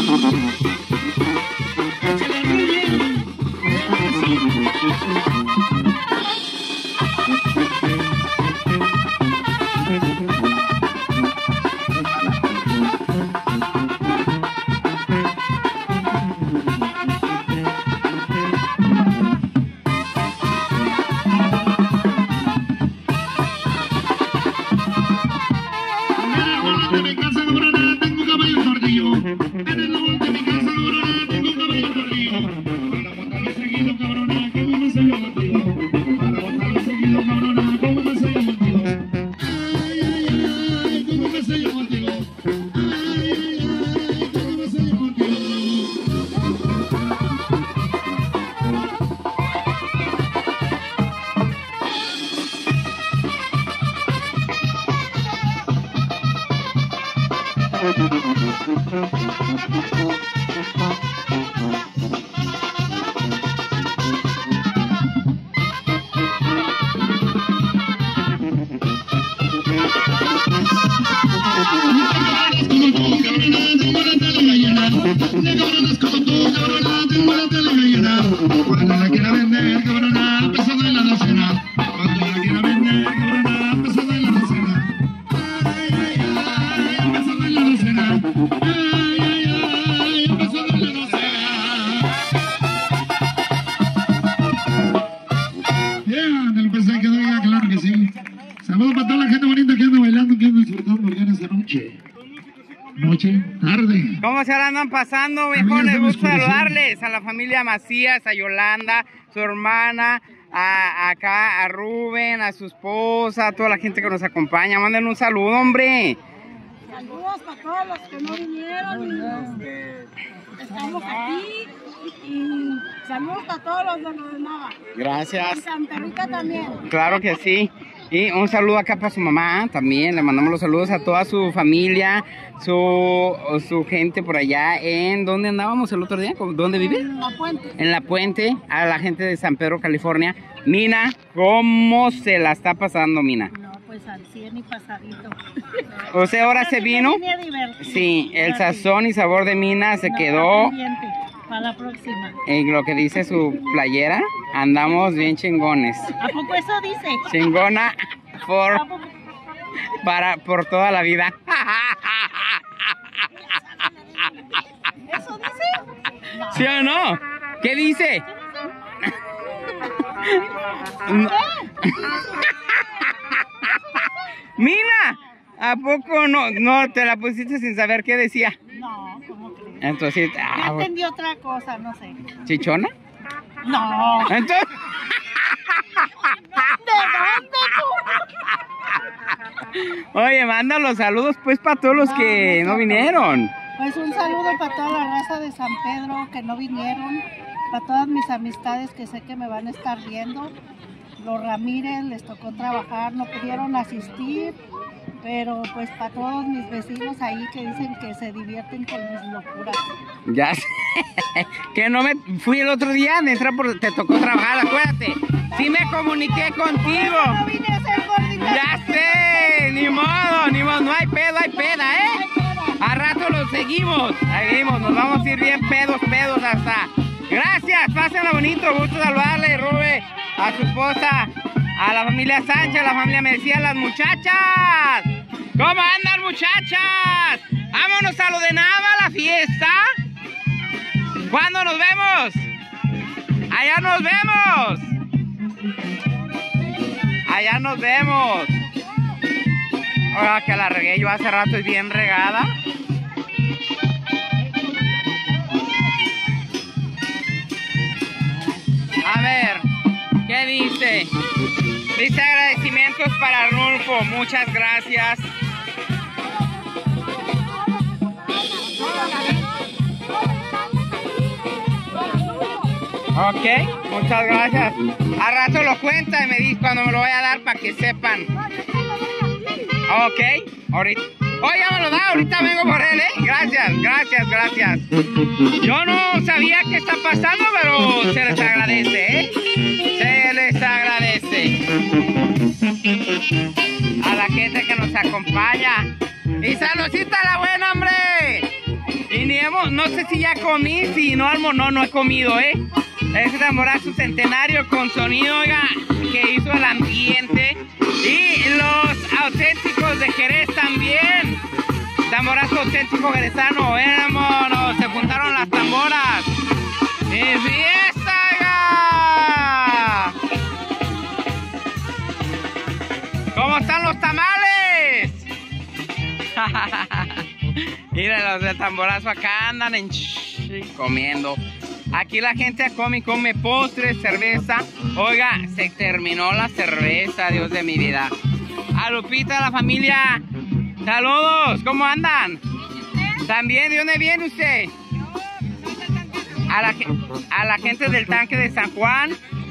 Cuando la quiera vender, cabrona, empezando en la docena. Cuando la quiera vender, cabrona, empezando en la docena. Ay, ay, ay, empezando en la docena. Ay, ay, ay, empezando en la docena. Yeah, del PC que doy, claro que sí. Saludos para toda la gente bonita que anda bailando, que anda disfrutando porque en esta noche. Tarde. ¿Cómo se la andan pasando, viejones? Gusto saludarles a la familia Macías, a Yolanda, su hermana, acá a Rubén, a su esposa, a toda la gente que nos acompaña. Manden un saludo, hombre. Saludos para todos los que no vinieron y los que estamos aquí. Y saludos a todos los de lo de Nava. Gracias. Y Santa Rita también. Claro que sí. Y un saludo acá para su mamá también. Le mandamos los saludos a toda su familia, su gente por allá. ¿En dónde andábamos el otro día? ¿Dónde vive? En La Puente. En La Puente, a la gente de San Pedro, California. Mina, ¿cómo se la está pasando, Mina? No, pues al 100 y pasadito. O sea, ahora se vino. Me divertí. Sí, el sazón y sabor de Mina se quedó. Pendiente para la próxima. En lo que dice su playera, andamos bien chingones. ¿A poco eso dice? Chingona por toda la vida. ¿Eso dice? ¿Sí o no? ¿Qué dice? Mina, ¿a poco no te la pusiste sin saber qué decía? No, ¿cómo crees? Entonces, Yo entendí otra cosa, no sé. ¿chichona? No. Entonces, ¿De dónde tú? oye, manda los saludos pues para todos los que no vinieron. Pues un saludo para toda la raza de San Pedro que no vinieron, para todas mis amistades que sé que me van a estar viendo. Los Ramírez les tocó trabajar, no pudieron asistir, pero pues para todos mis vecinos ahí que dicen que se divierten con mis locuras. Ya sé, que no me fui el otro día, te tocó trabajar, acuérdate. Sí me comuniqué contigo. No vine a ser gordita. Ya sé, ni modo, no hay pedo, hay peda, ¿eh? A rato lo seguimos. Ahí vimos, nos vamos a ir. ir bien pedos hasta. Gracias, pásenla bonito, gusto saludarle, Rube, a su esposa, a la familia Sánchez, a la familia Mesía, a las muchachas. ¿Cómo andan, muchachas? Vámonos a lo de Nava, la fiesta. ¿Cuándo nos vemos? Allá nos vemos. Allá nos vemos. Oiga, que la regué yo hace rato y bien regada. A ver, ¿qué dice? Dice agradecimientos para Arnulfo, muchas gracias. Ok, muchas gracias. A rato lo cuenta y me dice cuando me lo voy a dar para que sepan. Ok, ahorita. Oye, ya me lo da, ahorita vengo por él, Gracias, gracias, gracias. Yo no sabía qué está pasando, pero se les agradece, Se les agradece. A la gente que nos acompaña. Y saludcita a la buena, hombre. Y ni hemos, no sé si ya comí, si no almo, no he comido, Ese tamborazo centenario con sonido, oiga, que hizo el ambiente. Y los auténticos de Jerez también. Tamborazo auténtico jerezano, vámonos, se juntaron las tamboras. ¡Y fiesta, oiga! ¿Cómo están los tamales? Miren, los de tamborazo acá andan comiendo. Aquí la gente come postres, cerveza. Oiga, se terminó la cerveza, Dios de mi vida. A Lupita, a la familia, saludos, ¿cómo andan? ¿También? ¿De dónde viene usted? A la gente del tanque de San Juan,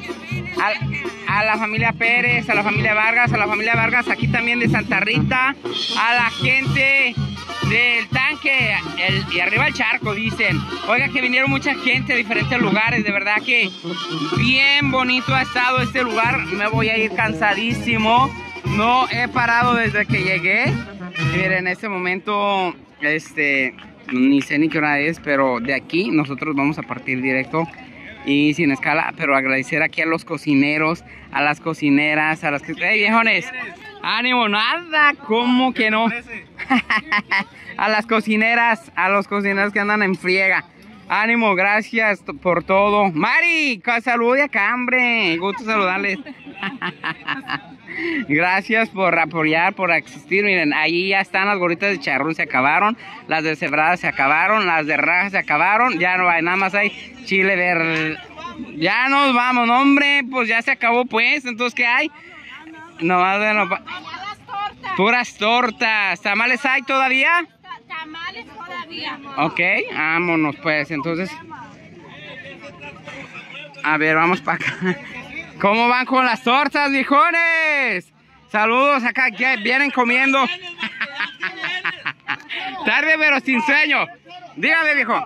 a la familia Pérez, a la familia Vargas, aquí también de Santa Rita, a la gente del tanque y arriba el charco, dicen. Oiga, que vinieron mucha gente de diferentes lugares, de verdad que bien bonito ha estado este lugar. Me voy a ir cansadísimo, no he parado desde que llegué. Miren, en este momento ni sé ni qué hora es, pero de aquí nosotros vamos a partir directo y sin escala. Pero agradecer aquí a los cocineros, a las cocineras, a las que... ¡Hey, viejones! ¡Ánimo! Nada, ¿cómo que no? A las cocineras, a los cocineros que andan en friega. Ánimo, gracias por todo. Mari, salude acá, hombre. Gusto saludarles. Gracias por apoyar, por existir. Miren, ahí ya están las gorritas de charrón, se acabaron. Las de cebrada se acabaron. Las de raja se acabaron. Ya no hay, nada más hay chile verde. Ya nos vamos, hombre. Pues ya se acabó, pues. Entonces, ¿qué hay? Nomás de puras tortas. ¿Tamales hay todavía? Tamales todavía. Ok, vámonos pues. Entonces, a ver, vamos para acá. ¿Cómo van con las tortas, viejones? Saludos acá, que vienen comiendo. Tarde pero sin sueño. Dígame, viejo.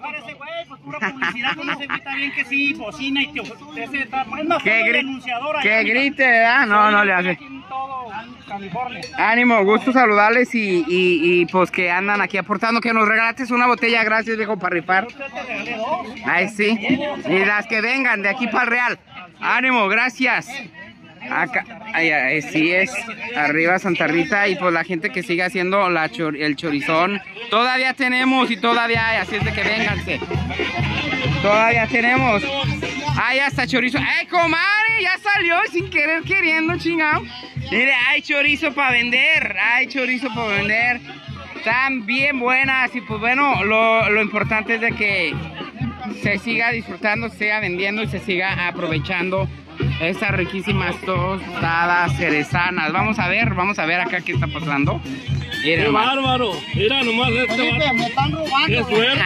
Que grite, ¿verdad? No le hace. Ánimo, gusto saludarles y pues que andan aquí aportando, que nos regalaste una botella, gracias, viejo, para rifar. Ay, sí. Y las que vengan de aquí para el Real. Ánimo, gracias. Acá, sí es, arriba Santa Rita, y pues la gente que sigue haciendo el chorizón. Todavía tenemos y todavía hay, así es de que vénganse. Todavía tenemos. Ay, hasta chorizo. ¡Ay, comadre! Ya salió sin querer queriendo, chingado. Mire, hay chorizo para vender. Hay chorizo para vender. Están bien buenas. Y pues bueno, lo importante es de que se siga disfrutando, se siga vendiendo y se siga aprovechando estas riquísimas tostadas cerezanas. Vamos a ver acá qué está pasando. Mira, ¡qué bárbaro! Mira nomás este. Me están robando. ¡Qué suerte!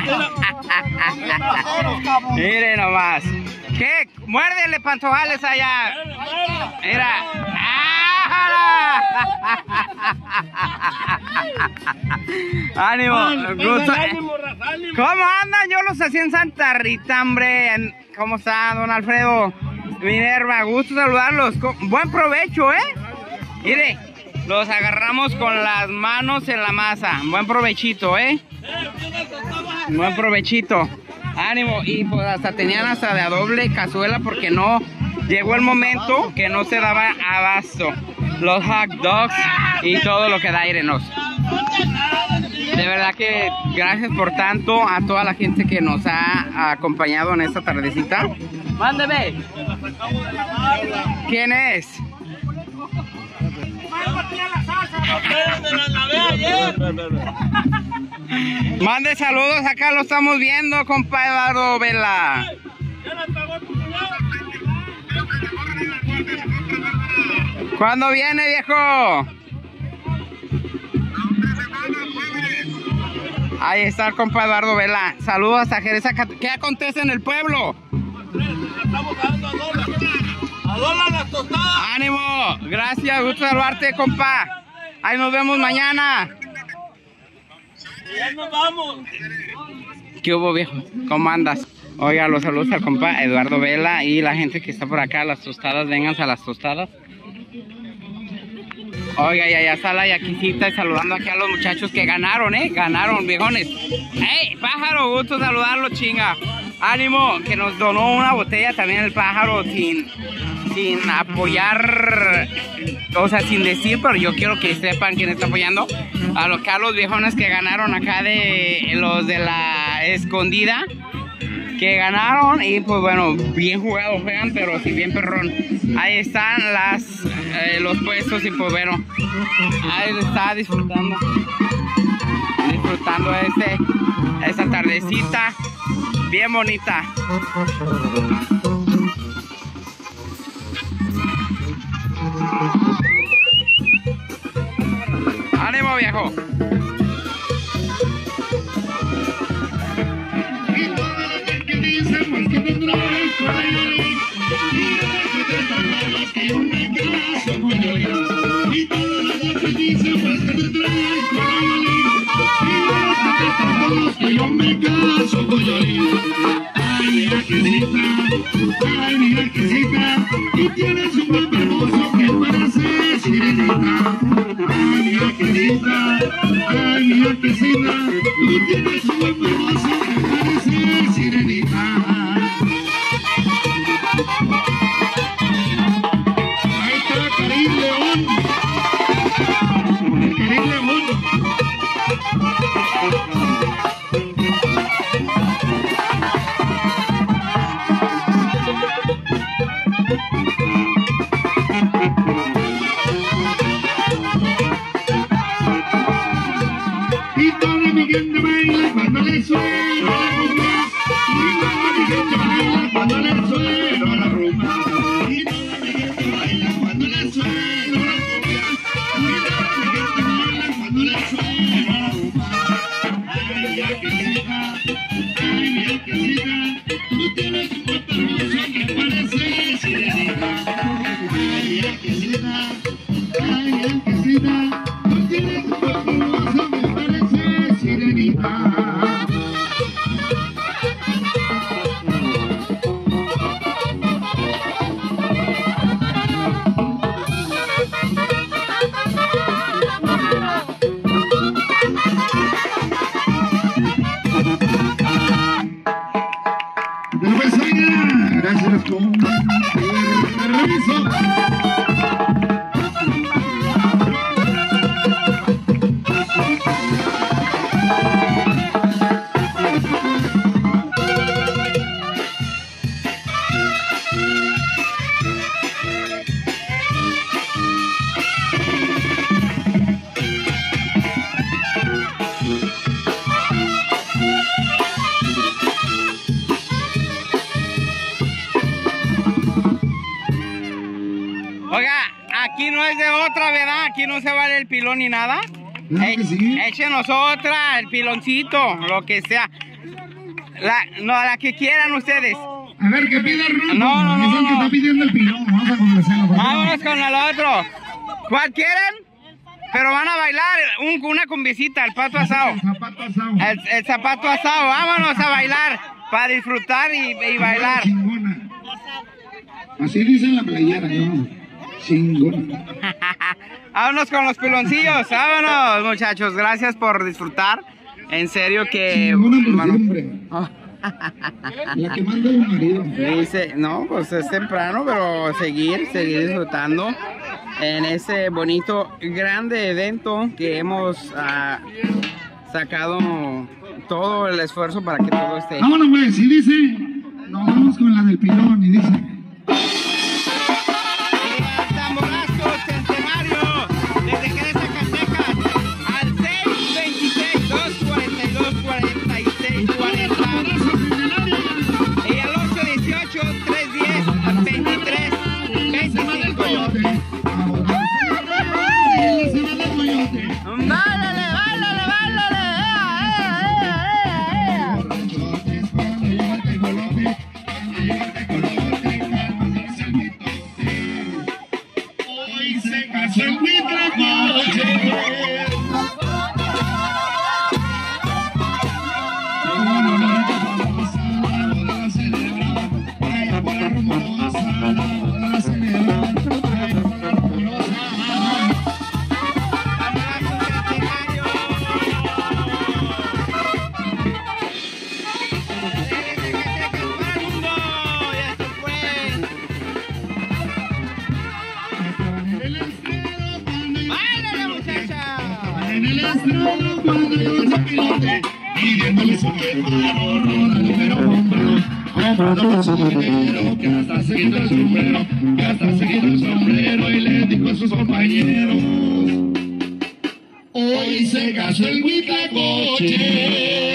Mire nomás. ¿Qué? Muérdele, pantojales allá. Mira. Ánimo. Gusto. ¿Cómo andan? Yo los hacía en Santa Rita, hombre. ¿Cómo está, don Alfredo? Minerva, gusto saludarlos. Buen provecho, Mire, los agarramos con las manos en la masa. Buen provechito, Buen provechito. Ánimo, y pues hasta tenían hasta de a doble cazuela porque no llegó el momento que no se daba abasto. Los hot dogs y todo lo que da Airenos. De verdad que gracias por tanto a toda la gente que nos ha acompañado en esta tardecita. Mándeme. ¿Quién es? Mande saludos, acá lo estamos viendo, compa Eduardo Vela. ¿Cuándo viene, viejo? Ahí está el compa Eduardo Vela. Saludos hasta Jerez. ¿Qué acontece en el pueblo? Estamos dando a dólar las tostadas. ¡Ánimo! Gracias, gusto saludarte, compa. Ahí nos vemos mañana. Ya nos vamos. ¿Qué hubo, viejo? ¿Cómo andas? Oiga, los saludos al compa Eduardo Vela y la gente que está por acá, las tostadas, vénganse a las tostadas. Oiga, ya está la Yaquisita y saludando aquí a los muchachos que ganaron, ganaron, viejones. ¡Ey, pájaro! Gusto saludarlo, chinga. Ánimo, que nos donó una botella también el pájaro sin apoyar, o sea, sin decir, pero yo quiero que sepan quién está apoyando. A los viejones que ganaron acá de los de la escondida. Que ganaron y pues bueno, bien jugado juegan, pero sí bien perrón. Ahí están los puestos y pues bueno, ahí está disfrutando esta tardecita bien bonita. ¡Ánimo, viejo! Yo me caso con Yolín. Ay, mi Yaquisita, y tienes un cuerpo hermoso que parece sirenita. Ay, mi Yaquisita, tú tienes un cuerpo hermoso que parece sirenita. Ahí está Karim León. Karim León. Y toda mi gente baila cuando le suena la rumba. Y toda mi gente baila cuando le suena la rumba. Y toda mi gente baila cuando le suena la rumba. Y toda mi gente baila cuando le suena la rumba. Ay, Yaquisita, tú tienes un cuerpo hermoso que parece sirenita. Ay, Yaquisita, tú tienes un cuerpo hermoso que parece sirenita. Gracias con permiso. Oiga, aquí no es de otra, ¿verdad? Aquí no se vale el pilón ni nada. Claro que sí. Échenos otra, el piloncito, lo que sea. La que quieran ustedes. A ver, que pida el rojo. No. Es el que está pidiendo el pilón. Vamos a complacerlo. Vámonos con el otro. ¿Cuál quieren? Pero van a bailar una cumbiecita, el pato asado. Zapato asado. El zapato asado, vámonos a bailar para disfrutar y bailar. Chingona. Así dice en la playera, ¿no? Chingona. Vámonos con los piloncillos, vámonos muchachos, gracias por disfrutar. En serio que... Chingona por siempre. La que manda un marido. Dice, no, pues es temprano, pero seguir disfrutando en ese bonito, grande evento que hemos sacado todo el esfuerzo para que todo esté. Vámonos, pues, y dice, nos vamos con la del pilón, y dice... Tamborazo Centenario, desde Jerez, Zacatecas, al 626-242-4640. Y al 818-310-2325. ¡Báilale, báilale, báilale! Hoy se casó el Huitlacoche. En el estrado cuando yo se pilote, pidiéndole su hermano, rodando pero comprado, comprando su dinero, que hasta seguido el sombrero, que hasta seguido el sombrero, y le dijo a sus compañeros, hoy se casó el Huitlacoche.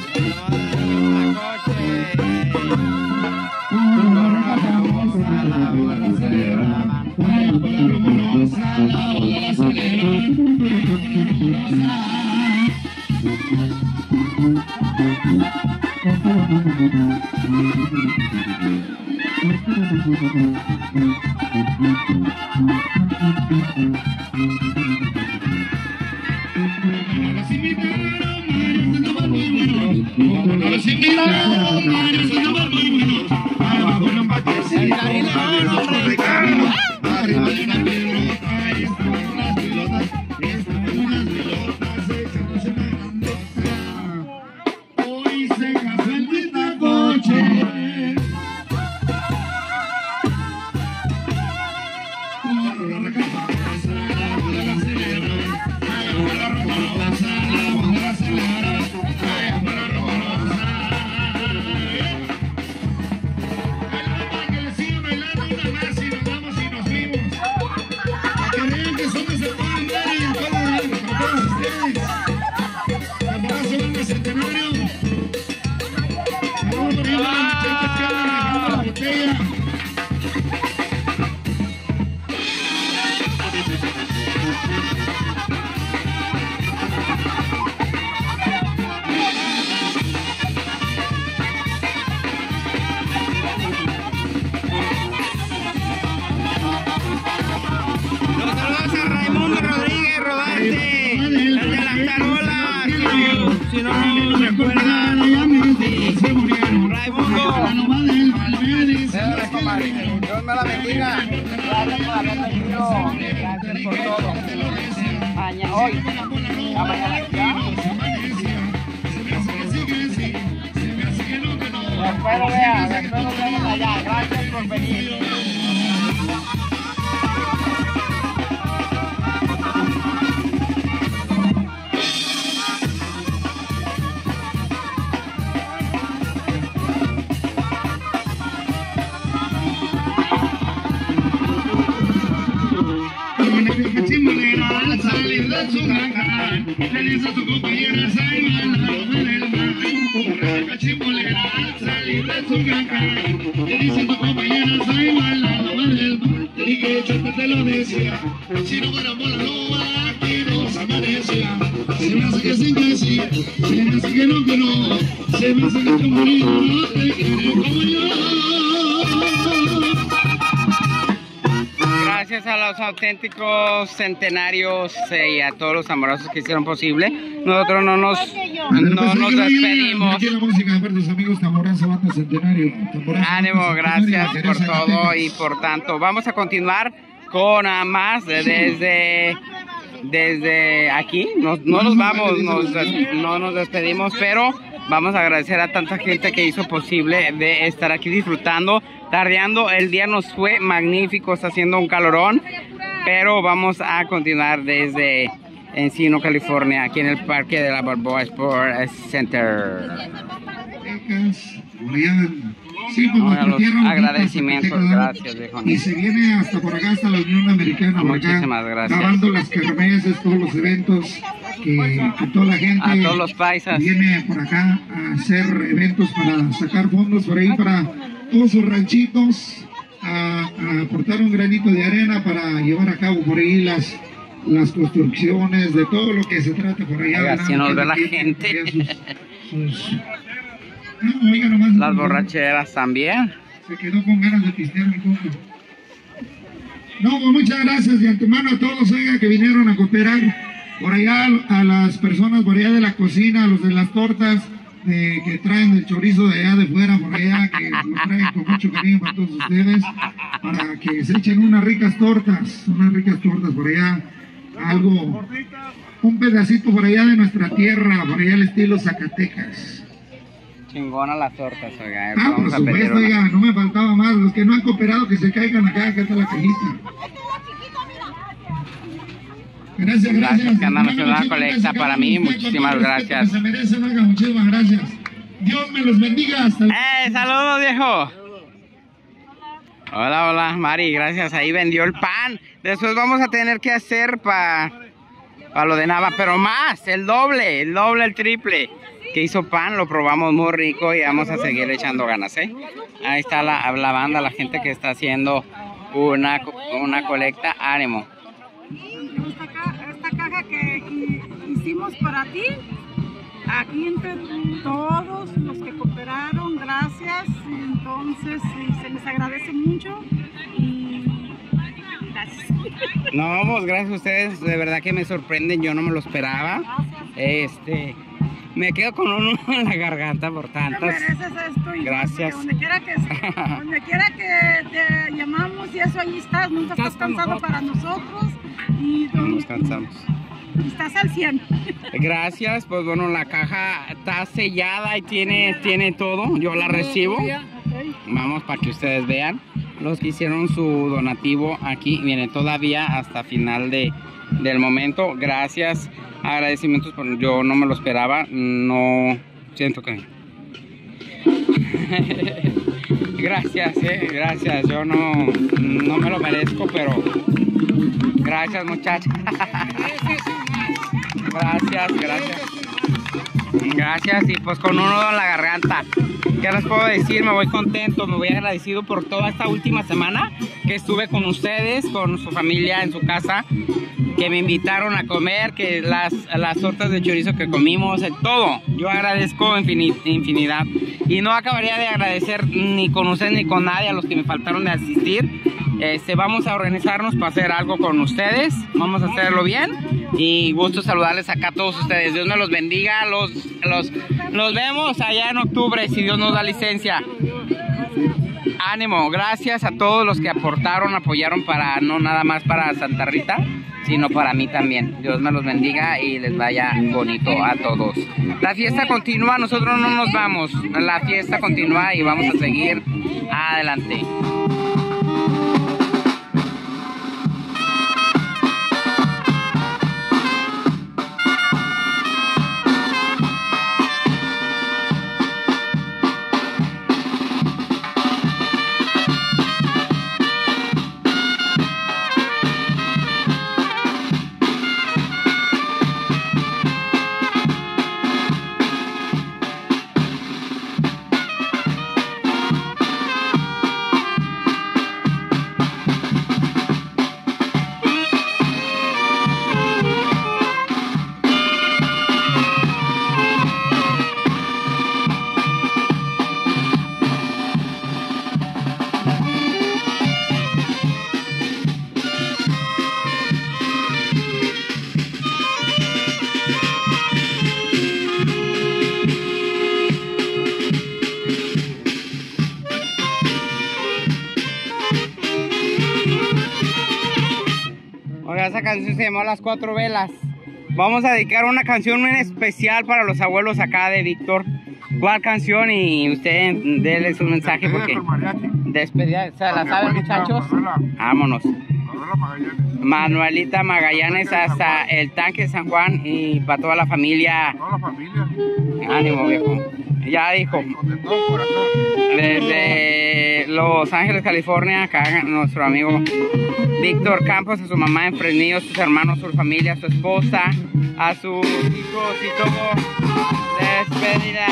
Hoy se casó el Huitlacoche. Si no recuerdan, Raimundo. Dios me la bendiga. Gracias por haberme visto. Gracias por todo. Hoy, la mañana ya. Después nos vemos allá. Gracias por venir. Al salir de su granja, le dice a su compañera Saimala, la cachimbolera, al salir de su granja, le dice a tu compañera Saimala, y que Chota te lo decía, si no fuéramos la loba, aquí nos amanecía, se me hace que sí que sí, se me hace que no, se me hace que como yo no te quiere como yo. Gracias a los auténticos centenarios y a todos los amorosos que hicieron posible. Nosotros no nos despedimos. Aquí la música para tus amigos Tamborazo, Banda Centenario. Ánimo, gracias por todo y por tanto. Vamos a continuar con más desde aquí. No nos vamos, no nos despedimos, pero vamos a agradecer a tanta gente que hizo posible de estar aquí disfrutando, tardeando. El día nos fue magnífico, está haciendo un calorón, pero vamos a continuar desde Encino, California, aquí en el parque de la Balboa Sports Center. Sí, pues los agradecimientos, gracias, viejo. Y se viene hasta por acá, hasta la Unión Americana, por acá, muchísimas gracias. grabando las kermeses, todos los eventos, que toda la gente, a todos los paisas, viene por acá a hacer eventos para sacar fondos por ahí para todos sus ranchitos, a aportar un granito de arena para llevar a cabo por ahí las construcciones, de todo lo que se trata por allá. Oiga, si nos ve la gente. Oiga, nomás, las borracheras también. Se quedó con ganas de pistear mi compa. No, pues muchas gracias de antemano a todos, oiga, que vinieron a cooperar. Por allá a las personas por allá de la cocina, a los de las tortas, que traen el chorizo de allá de fuera, por allá, que lo traen con mucho cariño para todos ustedes, para que se echen unas ricas tortas por allá, algo, un pedacito por allá de nuestra tierra, por allá al estilo Zacatecas. Chingona las tortas, oiga. Por supuesto, oiga, no me faltaba más. Los que no han cooperado, que se caigan acá está la cajita. Gracias. Que andan haciendo una colecta para mí, muchísimas gracias. Se merecen, oiga, muchísimas gracias. Dios me los bendiga hasta saludos, viejo. Hola, Mari, gracias. Ahí vendió el pan. Después vamos a tener que hacer para lo de Nava, pero más, el doble, el triple. Que hizo pan, lo probamos muy rico y vamos a seguir echando ganas, ¿eh? Ahí está la banda, la gente que está haciendo una colecta. Ánimo. Esta caja que hicimos para ti, aquí entre todos los que cooperaron, gracias. Entonces se les agradece mucho y gracias. No, pues gracias a ustedes, de verdad que me sorprenden, yo no me lo esperaba. Me quedo con uno en la garganta por tantas. Te mereces esto y gracias. Donde quiera que te llamamos y eso, ahí estás, nunca estás cansado para nosotros. Y no nos cansamos. Estás al 100. Gracias, pues bueno, la caja está sellada y tiene todo, yo la recibo. Vamos para que ustedes vean. Los que hicieron su donativo aquí, miren, todavía hasta final del momento. Gracias. Agradecimientos, yo no me lo esperaba, no siento que... gracias, gracias, yo no me lo merezco, pero gracias, muchachos. Gracias, y pues con un nudo en la garganta. ¿Qué les puedo decir? Me voy contento, me voy agradecido por toda esta última semana que estuve con ustedes, con su familia en su casa, que me invitaron a comer, que las tortas de chorizo que comimos, todo. Yo agradezco infinidad. Y no acabaría de agradecer ni con ustedes ni con nadie a los que me faltaron de asistir. Vamos a organizarnos para hacer algo con ustedes. Vamos a hacerlo bien. Y gusto saludarles acá a todos ustedes. Dios me los bendiga. Nos vemos allá en octubre, si Dios nos da licencia. Ánimo, gracias a todos los que apoyaron para no nada más para Santa Rita, sino para mí también. Dios me los bendiga y les vaya bonito a todos. La fiesta continúa, nosotros no nos vamos. La fiesta continúa y vamos a seguir adelante. Esa canción se llamó Las Cuatro Velas. Vamos a dedicar una canción en especial para los abuelos acá de Víctor. ¿Cuál canción? Y usted déles un mensaje porque despedida, ¿se la saben, muchachos? Vámonos. Manuelita Magallanes hasta el tanque de San Juan y para toda la familia. Ánimo, viejo. Ya dijo. Desde Los Ángeles, California, acá nuestro amigo Víctor Campos, a su mamá en Fresnillo, sus hermanos, su familia, a su esposa, a sus hijos y todo. Despedida.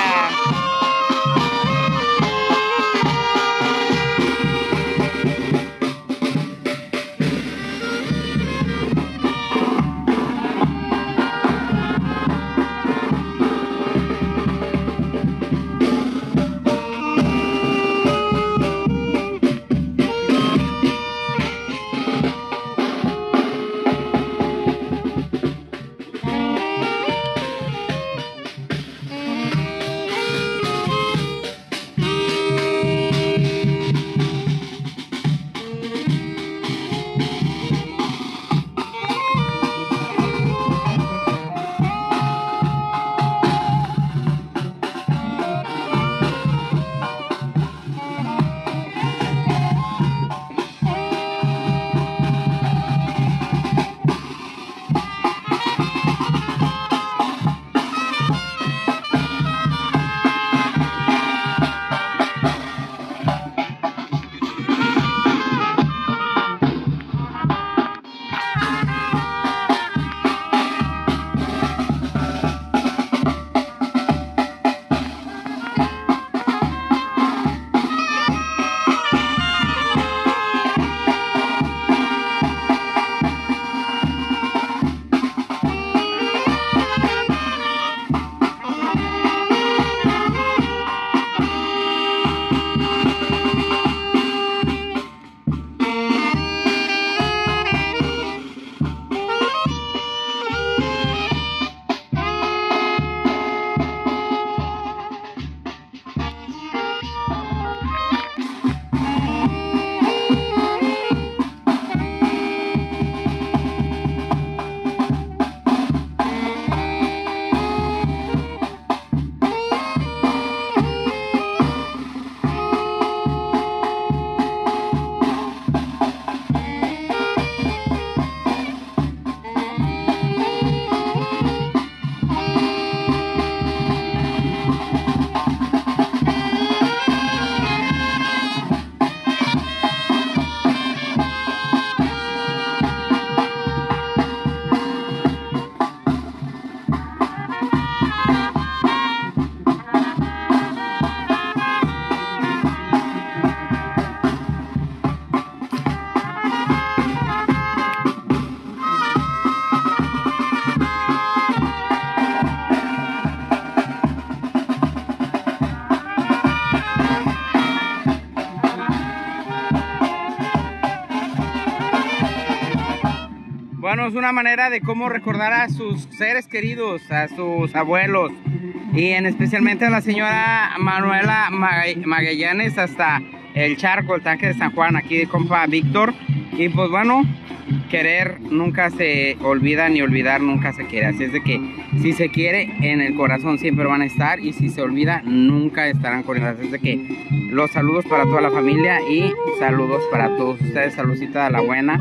Bueno, es una manera de cómo recordar a sus seres queridos, a sus abuelos y especialmente a la señora Manuela Magallanes hasta el charco, el tanque de San Juan, aquí de compa Víctor. Y pues bueno, querer nunca se olvida ni olvidar nunca se quiere. Así es de que si se quiere, en el corazón siempre van a estar, y si se olvida, nunca estarán con ellos. Así es de que los saludos para toda la familia y saludos para todos ustedes. Saludcita a la buena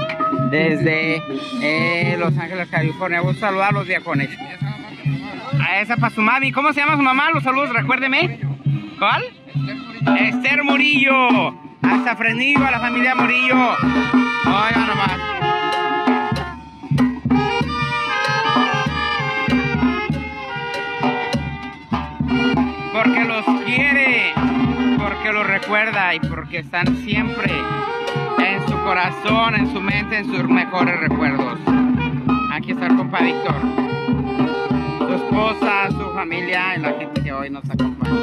desde Los Ángeles, California. Voy a saludarlos, viejones. A esa para su mami. ¿Cómo se llama su mamá? Los saludos, recuérdeme. ¿Cuál? Esther Murillo. Hasta Fresnillo, a la familia Murillo. Oigan nomás. Porque los quiere, porque los recuerda y porque están siempre en su corazón, en su mente, en sus mejores recuerdos. Aquí está el compa Víctor, su esposa, su familia y la gente que hoy nos acompaña.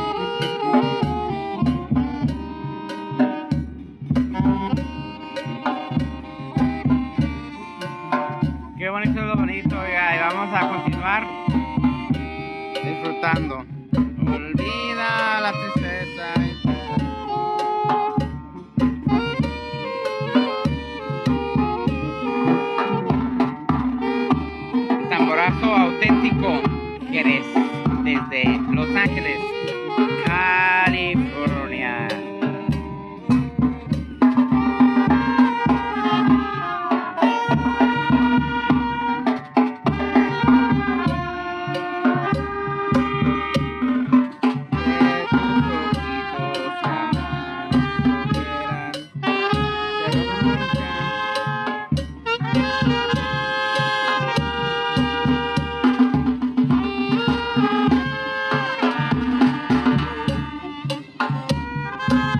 Qué bonito es lo bonito, oiga, y vamos a continuar disfrutando. Olvida la tristeza. Tamborazo auténtico, Jerez, desde Los Ángeles.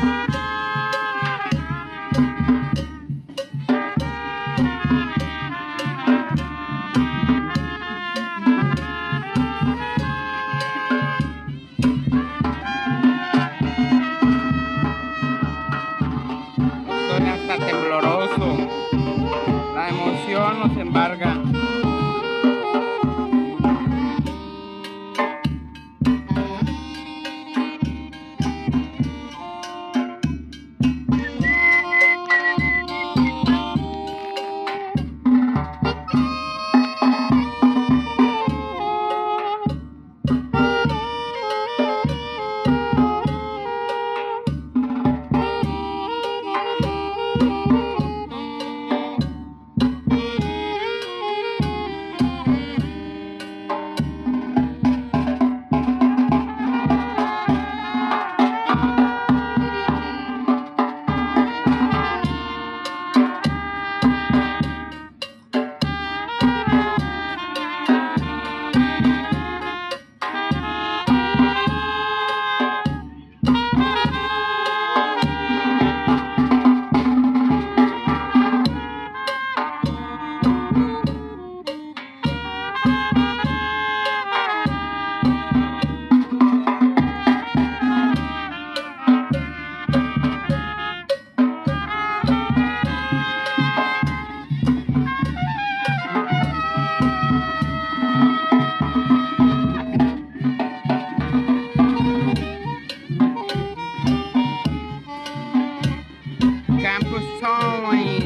Estoy hasta tembloroso. La emoción nos embarga. Campus Towing.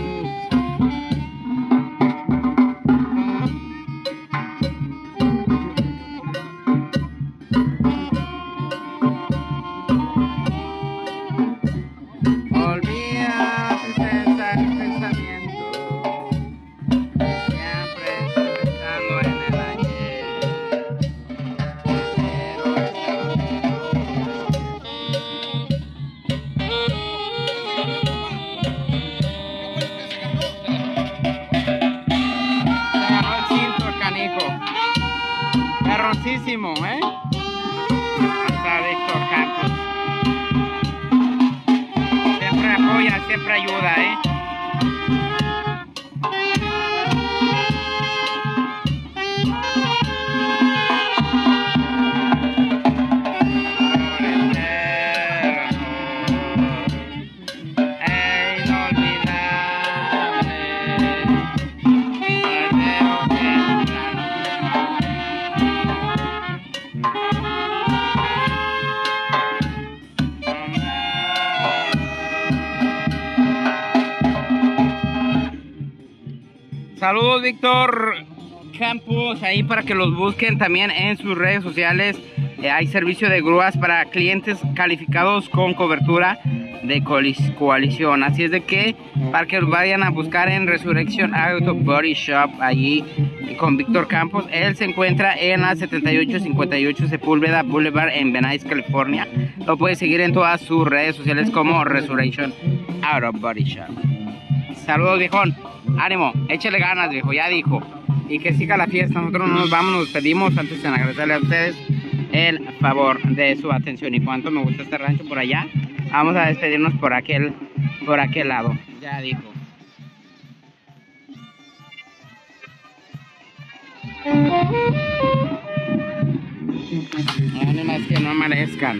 Olvida tus pensamientos, siempre estás pensando en el ayer. Se ganó el cinto, el canijo. Perroncísimo, ¿eh? Hasta Víctor Campos. Siempre apoya, siempre ayuda, ¿eh? Saludos Víctor Campos, ahí para que los busquen también en sus redes sociales. Hay servicio de grúas para clientes calificados con cobertura de coalición. Así es de que para que los vayan a buscar en Resurrection Auto Body Shop allí con Víctor Campos. Él se encuentra en la 7858 Sepúlveda Boulevard en Venice, California. Lo puedes seguir en todas sus redes sociales como Resurrection Auto Body Shop. Saludos viejón, ánimo, échale ganas viejo, ya dijo. Y que siga la fiesta. Nosotros no nos vamos, nos despedimos antes de agradecerle a ustedes el favor de su atención. Y cuánto me gusta este rancho por allá. Vamos a despedirnos por aquel lado. Ya dijo. Ánimas que no amanezcan.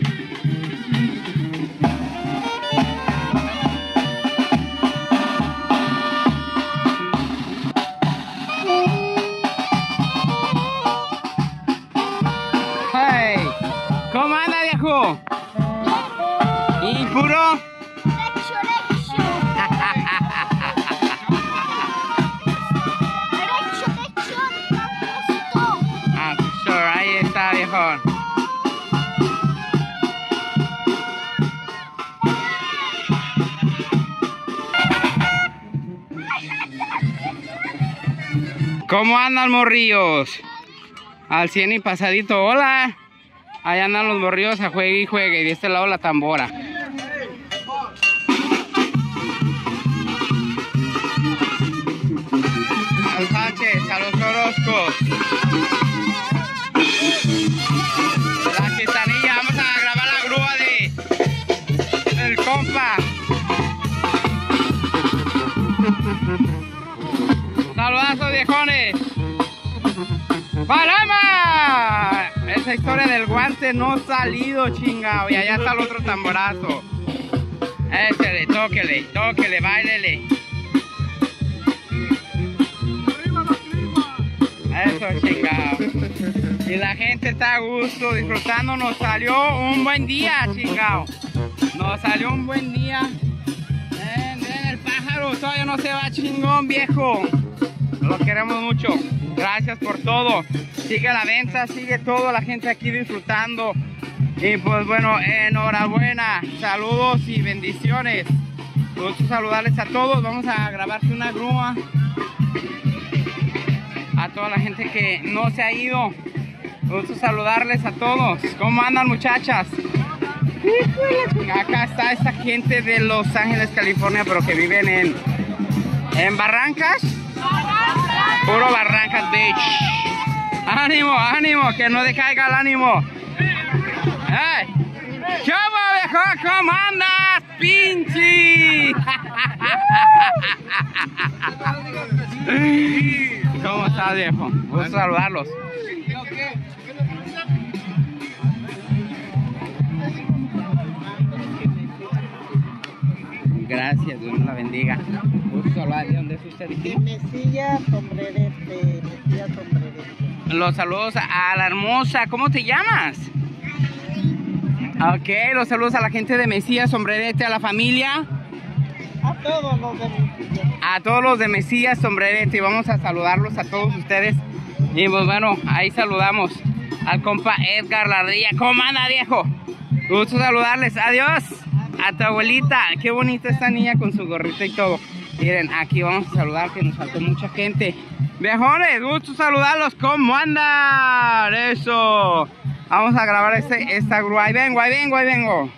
Hey, ¿cómo anda viejo? ¿Y puro? Ahí está viejo. ¿Cómo andan morrillos? Al 100 y pasadito, hola. Ahí andan los morrillos a juegue y juegue. Y de este lado la tambora. A los Sánchez, a los Orozcos. La Quitanilla, vamos a grabar la grúa del compa. Saludazos, viejones. ¡Paloma! Esa historia del guante no ha salido, chingado. Y allá está el otro tamborazo. Échale, tóquele, tóquele, báilele. Eso, chingado. Y la gente está a gusto, disfrutando. Nos salió un buen día, chingado. Nos salió un buen día. Ven, el pájaro todavía no se va, chingón, viejo. Los queremos mucho. Gracias por todo. Sigue la venta, sigue todo, la gente aquí disfrutando. Y pues bueno, enhorabuena. Saludos y bendiciones. Gusto saludarles a todos. Vamos a grabarte una grúa. A toda la gente que no se ha ido. Gusto saludarles a todos. ¿Cómo andan, muchachas? Acá está esta gente de Los Ángeles, California, pero que viven en Barrancas. Puro Barrancas Beach. Ánimo, ánimo, que no decaiga el ánimo. ¡Hey! ¿Cómo, viejo? ¿Cómo andas, pinche? ¿Cómo estás, viejo? Gusto saludarlos. Gracias, Dios la bendiga. Gusto saludar. ¿De dónde es usted? Mesilla Sombrerete, Mesilla Sombrerete. Los saludos a la hermosa. ¿Cómo te llamas? Ok, los saludos a la gente de Mesilla Sombrerete, a la familia. A todos los de Mesilla. A todos los de Mesilla Sombrerete. Vamos a saludarlos a todos ustedes. Y pues bueno, ahí saludamos al compa Edgar Lardilla. ¿Cómo anda, viejo? Gusto saludarles. Adiós. A tu abuelita. Qué bonita esta niña con su gorrita y todo. Miren, aquí vamos a saludar, que nos faltó mucha gente. Viejones, gusto saludarlos. ¿Cómo andan? Eso. Vamos a grabar esta grúa. Ahí vengo, ahí vengo, ahí vengo.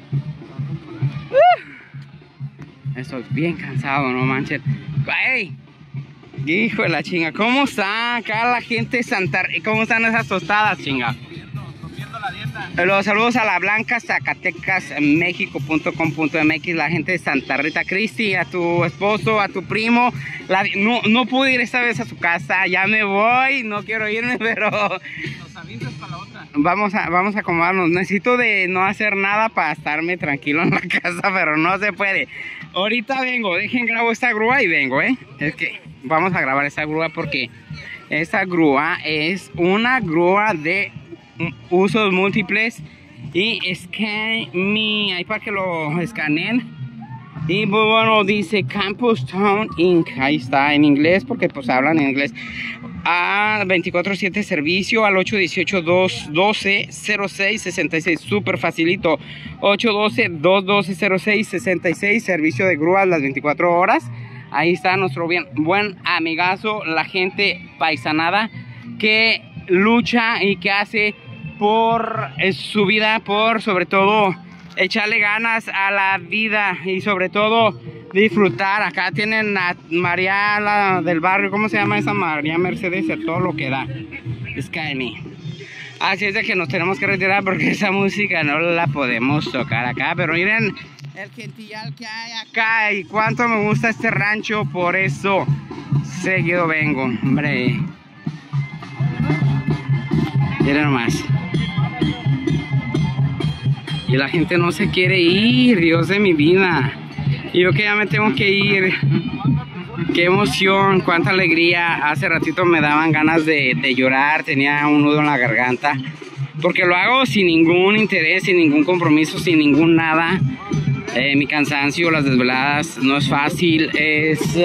Estoy bien cansado, no manches. ¡Ey! Hijo de la chinga. ¿Cómo está acá la gente de Santa Rita? ¿Cómo están esas tostadas, chinga? Los saludos a la Blanca Zacatecas México.com.mx, la gente de Santa Rita. Cristi, a tu esposo, a tu primo. No pude ir esta vez a su casa, ya me voy, no quiero irme, pero nos avisas para la otra. Vamos a acomodarnos. Necesito de no hacer nada para estarme tranquilo en la casa, pero no se puede. Ahorita vengo, dejen grabo esta grúa y vengo, Es que vamos a grabar esta grúa porque esta grúa es una grúa de usos múltiples y Scan Me, ahí para que lo escaneen. Y pues bueno, dice Campus Town Inc. Ahí está en inglés porque pues hablan en inglés. A 24/7 servicio al 818-212-0666. Súper facilito. 812-212-0666. Servicio de grúas las 24 horas. Ahí está nuestro buen amigazo, la gente paisanada que lucha y que hace por su vida, por sobre todo echarle ganas a la vida y sobre todo disfrutar. Acá tienen a María la del barrio, ¿cómo se llama esa? María Mercedes, todo lo que da. Scan Me. Así es de que nos tenemos que retirar porque esa música no la podemos tocar acá, pero miren el gentillal que hay acá y cuánto me gusta este rancho, por eso seguido vengo, hombre. Miren nomás. Y la gente no se quiere ir, Dios de mi vida. Y yo que ya me tengo que ir. Qué emoción, cuánta alegría. Hace ratito me daban ganas de llorar, tenía un nudo en la garganta. Porque lo hago sin ningún interés, sin ningún compromiso, sin ningún nada. Mi cansancio, las desveladas, no es fácil, es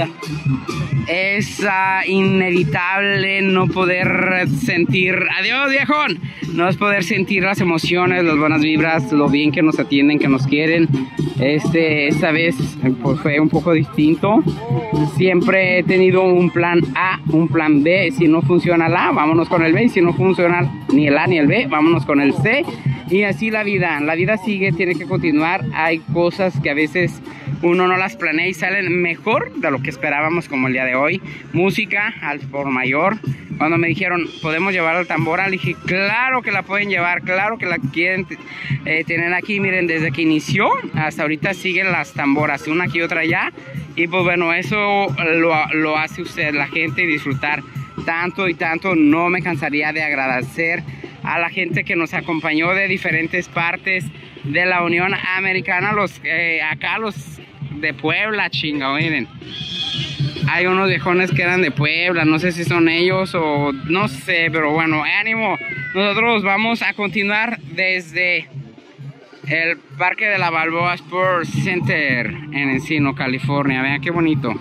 inevitable no poder sentir, adiós viejón, no es poder sentir las emociones, las buenas vibras, lo bien que nos atienden, que nos quieren. Esta vez pues fue un poco distinto. Siempre he tenido un plan A, un plan B. Si no funciona el A, vámonos con el B. Y si no funciona ni el A ni el B, vámonos con el C. Y así la vida sigue, tiene que continuar. Hay cosas que a veces uno no las planea y salen mejor de lo que esperábamos, como el día de hoy. Música al por mayor. Cuando me dijeron, ¿podemos llevar la tambora? Le dije, claro que la pueden llevar, claro que la quieren tener aquí. Miren, desde que inició hasta ahorita siguen las tamboras, una aquí y otra allá. Y pues bueno, eso lo hace usted, la gente, disfrutar tanto y tanto. No me cansaría de agradecer a la gente que nos acompañó de diferentes partes de la Unión Americana. Acá los de Puebla, chinga, miren. Hay unos viejones que eran de Puebla, no sé si son ellos o no sé, pero bueno, ánimo. Nosotros vamos a continuar desde el Parque de la Balboa Sports Center en Encino, California. Vean qué bonito.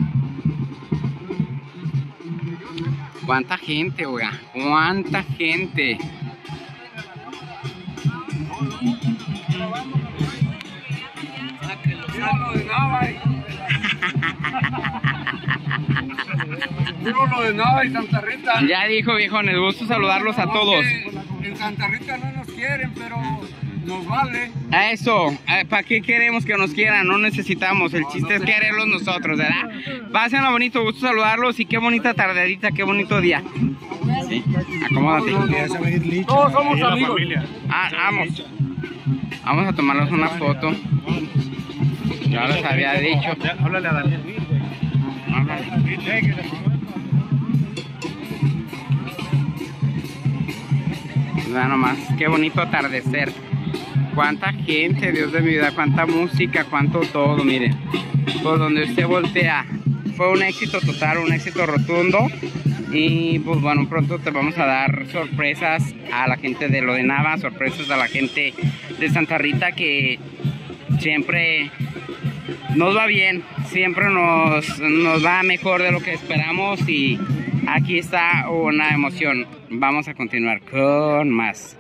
Cuánta gente, oiga, cuánta gente. Lo de Nava y Santa Rita. Ya dijo, viejones, gusto saludarlos a todos. En Santa Rita no nos quieren, pero nos vale. A eso, ¿para qué queremos que nos quieran? No necesitamos, el chiste es quererlos nosotros, ¿verdad? Pásenlo bonito, gusto saludarlos y qué bonita tardecita, qué bonito día. Sí, acomódate. Todos somos amigos. Vamos a tomarnos una foto. Ya les había dicho. Háblale a Daniel. Vean nomás, qué bonito atardecer. Cuánta gente, Dios de mi vida, cuánta música, cuánto todo, miren. Por donde usted voltea, fue un éxito total, un éxito rotundo. Y pues bueno, pronto te vamos a dar sorpresas a la gente de lo de Nava, sorpresas a la gente de Santa Rita, que siempre nos va bien, siempre nos va mejor de lo que esperamos. Y aquí está una emoción. Vamos a continuar con más.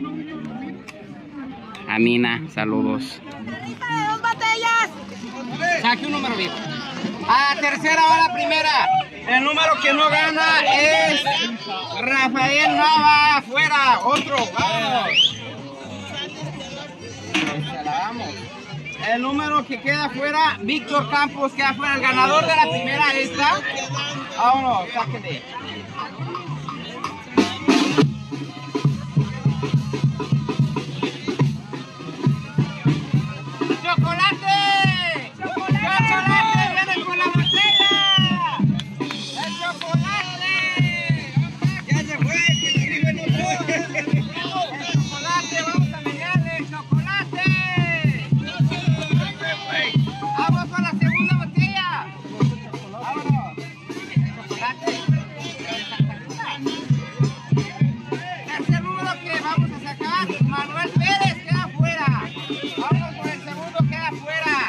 Amina, saludos. ¡Dos botellas! Saque un número, viejo. A tercera o a la primera. El número que no gana es Rafael Nava. Afuera, otro. Vamos. El número que queda afuera, Víctor Campos queda afuera. El ganador de la primera esta. Vámonos, sáquenle. ¡Chocolate! ¡Chocolate! ¡Viene con la botella! ¡El chocolate! ¡Ya se fue! ¡Que le digo no fue! ¡El chocolate! ¡Vamos a mediarle! ¡Chocolate! ¡Vamos con la segunda botella! ¡Vámonos! ¡Chocolate! Tercer número que vamos a sacar, Manuel Pérez queda afuera. Vamos con el segundo, queda afuera.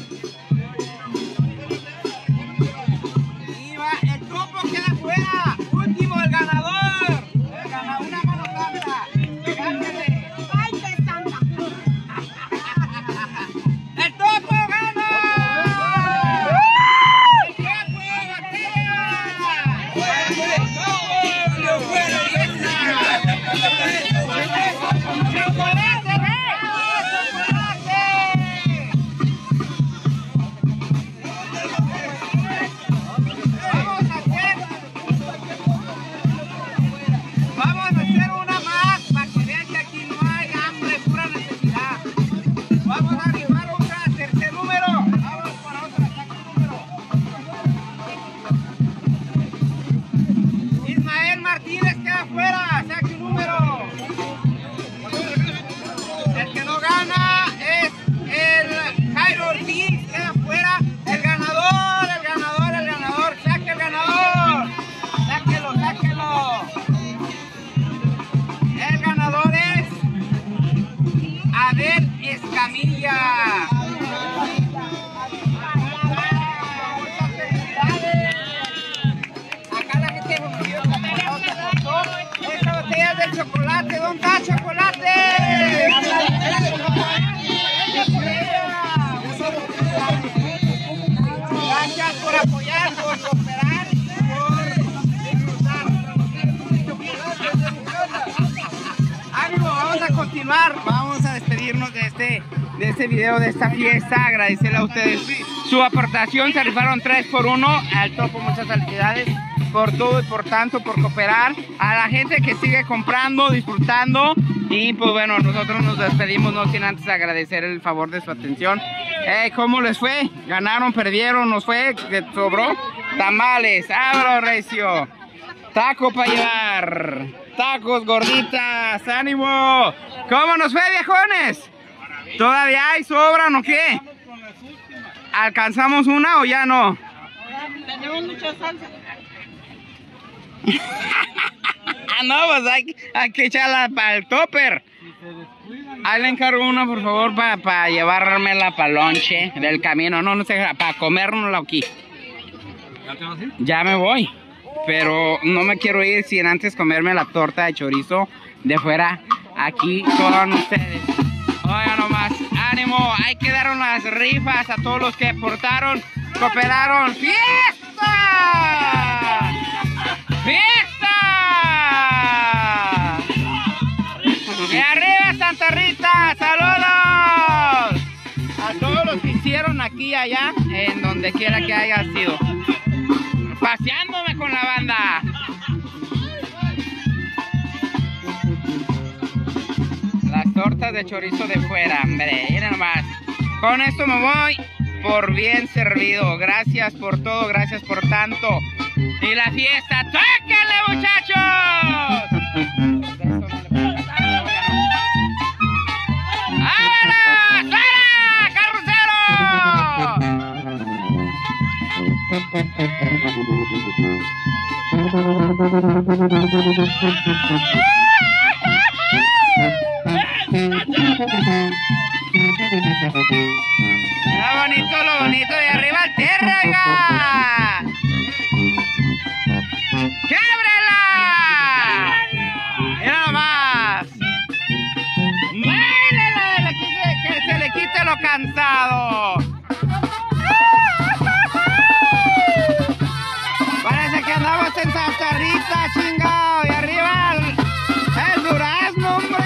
Y va, el topo queda afuera. Último, el ganador. El ganador, una mano blanca. Cántele. ¡Ay, qué santa! ¡El topo gana! ¡Qué Vamos a hacer una más para que vean que aquí no hay hambre, pura necesidad. Vamos a arribar otra, tercer número. Vamos para otra, saca un número. Ismael Martínez queda afuera, saca un número. El que no gana es el Jairo Ortiz, queda afuera. El ganador, el ganador, el ganador. Saque el ganador. Sáquelo, sáquelo. El ganador es Abel Escamilla. Muchas felicidades. Acá la gente rompió el camarón, se aportó. Esta botella es de chocolate. ¿Dónde está chocolate? Gracias por apoyar, por cooperar, por disfrutar. ¡Ánimo! Vamos a continuar. Vamos de este video, de esta fiesta. Agradecerle a ustedes su aportación. Se rifaron 3x1 al Topo. Muchas felicidades por todo y por tanto, por cooperar. A la gente que sigue comprando, disfrutando. Y pues bueno, nosotros nos despedimos, no sin antes agradecer el favor de su atención. ¿Cómo les fue? ¿Ganaron, perdieron? ¿Nos fue? ¿Que sobró? Tamales, abro recio. Taco para llevar. Tacos, gorditas, ánimo. ¿Cómo nos fue, viejones? ¿Todavía hay, sobran o qué? ¿Alcanzamos una o ya no? Tenemos mucha salsa. No, pues hay que echarla para el topper. Ahí le encargo una, por favor, para llevármela para el lonche del camino. No sé, para comérnosla aquí. ¿Ya te vas a ir? Ya me voy, pero no me quiero ir sin antes comerme la torta de chorizo de fuera. Aquí con ustedes. Oigan nomás, ánimo, hay que dar unas rifas a todos los que aportaron, cooperaron. ¡Fiesta! ¡Fiesta! ¡Y arriba Santa Rita! ¡Saludos! A todos los que hicieron aquí y allá, en donde quiera que haya sido. Paseándome con la banda. Las tortas de chorizo de fuera, hombre, miren nomás. Con esto me voy por bien servido. Gracias por todo, gracias por tanto. Y la fiesta, ¡tóquenle, muchachos! ¡Ahora! ¡Suena! ¡Carrocero! Mira lo bonito de arriba al tierra, oiga. ¡Québrela! Mira nomás. ¡Muélele! Que se le quite lo cansado. Parece que andamos en Santa Rita, chingado. Y arriba el durazno, hombre.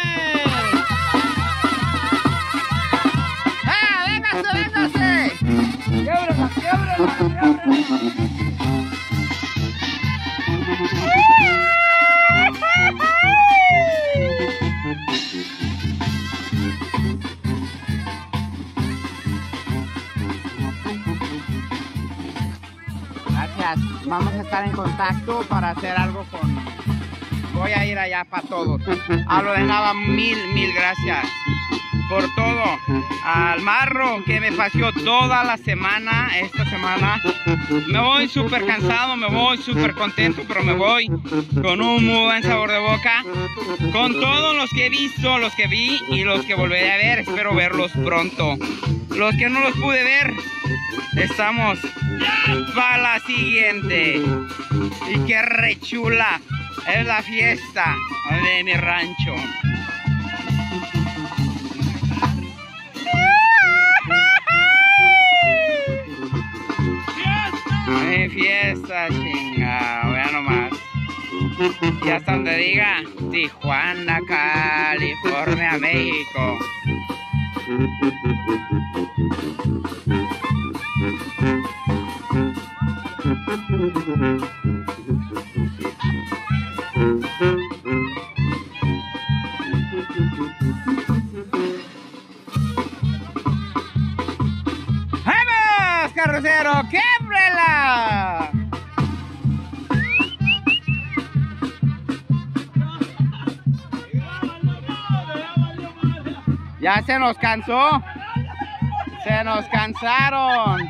¡Véngase! ¡Quiebrela, quiebrela! Gracias, vamos a estar en contacto para hacer algo con... Voy a ir allá para todos. Hablo de Nava, mil gracias por todo. Al Marro, que me paseó toda la semana. Esta semana me voy súper cansado, me voy súper contento, pero me voy con un muy buen sabor de boca. Con todos los que he visto, los que vi y los que volveré a ver. Espero verlos pronto. Los que no los pude ver, estamos para la siguiente. Y qué rechula es la fiesta de mi rancho. Mi fiesta, chingado, vea nomás. Y hasta donde diga Tijuana, California, México. ¡Vamos, carrocero! ¡Québrela! Ya se nos cansó. Se nos cansaron.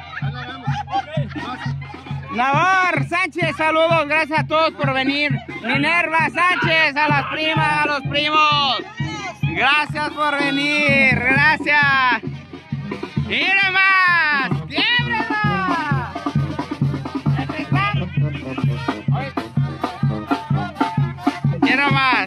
Navar Sánchez, saludos, gracias a todos por venir. Minerva Sánchez, a las primas, a los primos. Gracias por venir, gracias. ¡Mira más! ¡Quiebrela! ¡Mira más!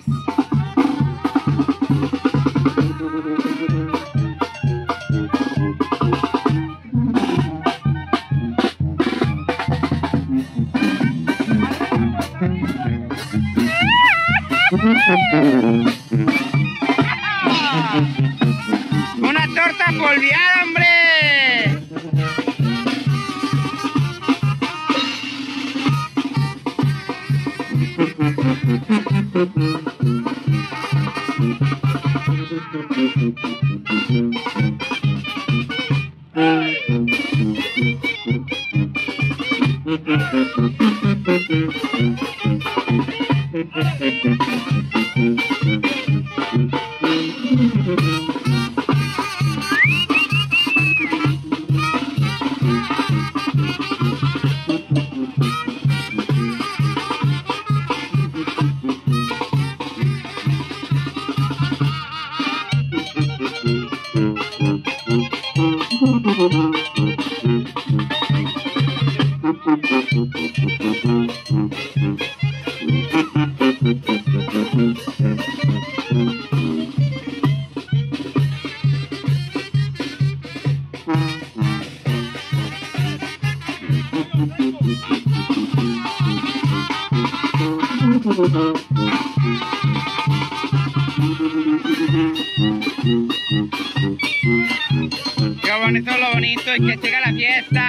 Una torta Qué bonito lo bonito y que siga la fiesta.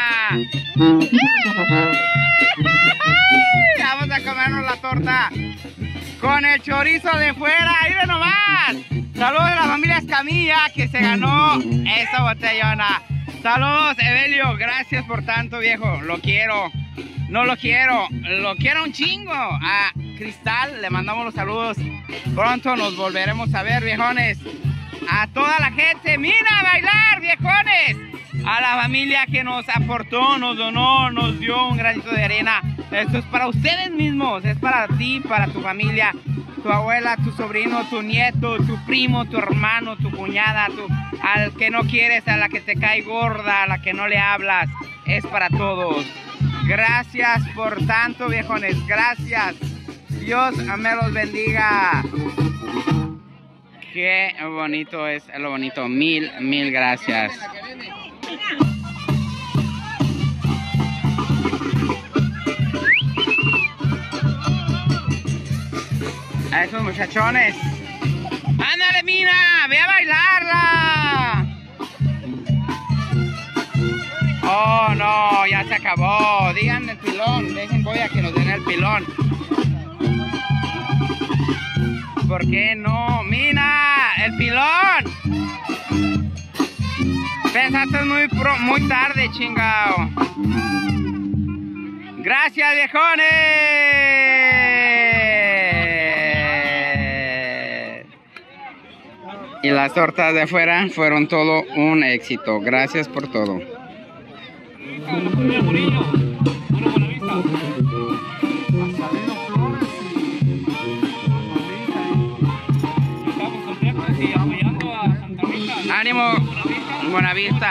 Vamos a comernos la torta con el chorizo de fuera. ¡Miren nomás! Saludos a la familia Escamilla que se ganó esa botellona. Saludos, Evelio. Gracias por tanto, viejo. Lo quiero. No lo quiero. Lo quiero un chingo. A Cristal le mandamos los saludos. Pronto nos volveremos a ver, viejones. A toda la gente. ¡Mira a bailar, viejones! A la familia que nos aportó, nos donó, nos dio un granito de arena. Esto es para ustedes mismos. Es para ti, para tu familia. Tu abuela, tu sobrino, tu nieto, tu primo, tu hermano, tu cuñada, al que no quieres, a la que te cae gorda, a la que no le hablas. Es para todos. Gracias por tanto, viejones. Gracias. Dios me los bendiga. Qué bonito es lo bonito. Mil gracias. A esos muchachones. ¡Ándale, Mina! ¡Ve a bailarla! Oh, no, ya se acabó. Digan el pilón. Dejen, voy a que nos den el pilón. ¿Por qué no? ¡Mina! ¡El pilón! Pensaste muy tarde, chingao. ¡Gracias, viejones! Y las tortas de afuera fueron todo un éxito. Gracias por todo. Ánimo, Buenavista.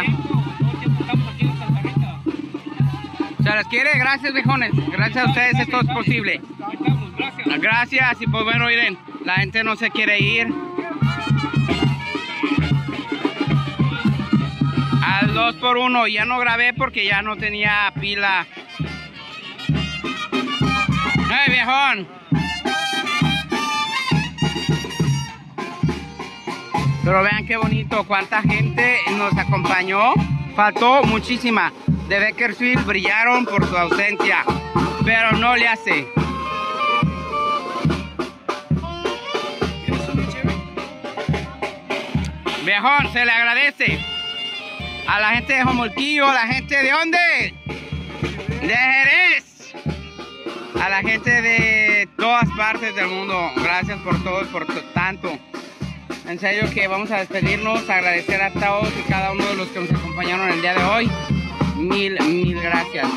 Se les quiere, gracias, viejones. Gracias a ustedes, esto es posible. Gracias, y pues bueno, miren, la gente no se quiere ir. Al 2x1, ya no grabé porque ya no tenía pila. ¡Hey, viejón! Pero vean qué bonito, cuánta gente nos acompañó. Faltó muchísima. De Bakersfield brillaron por su ausencia, pero no le hace. Viejón, se le agradece a la gente de Jomolquillo, a la gente de ¿dónde? De Jerez, a la gente de todas partes del mundo. Gracias por todo y por tanto. En serio que vamos a despedirnos, agradecer a todos y cada uno de los que nos acompañaron el día de hoy. Mil gracias.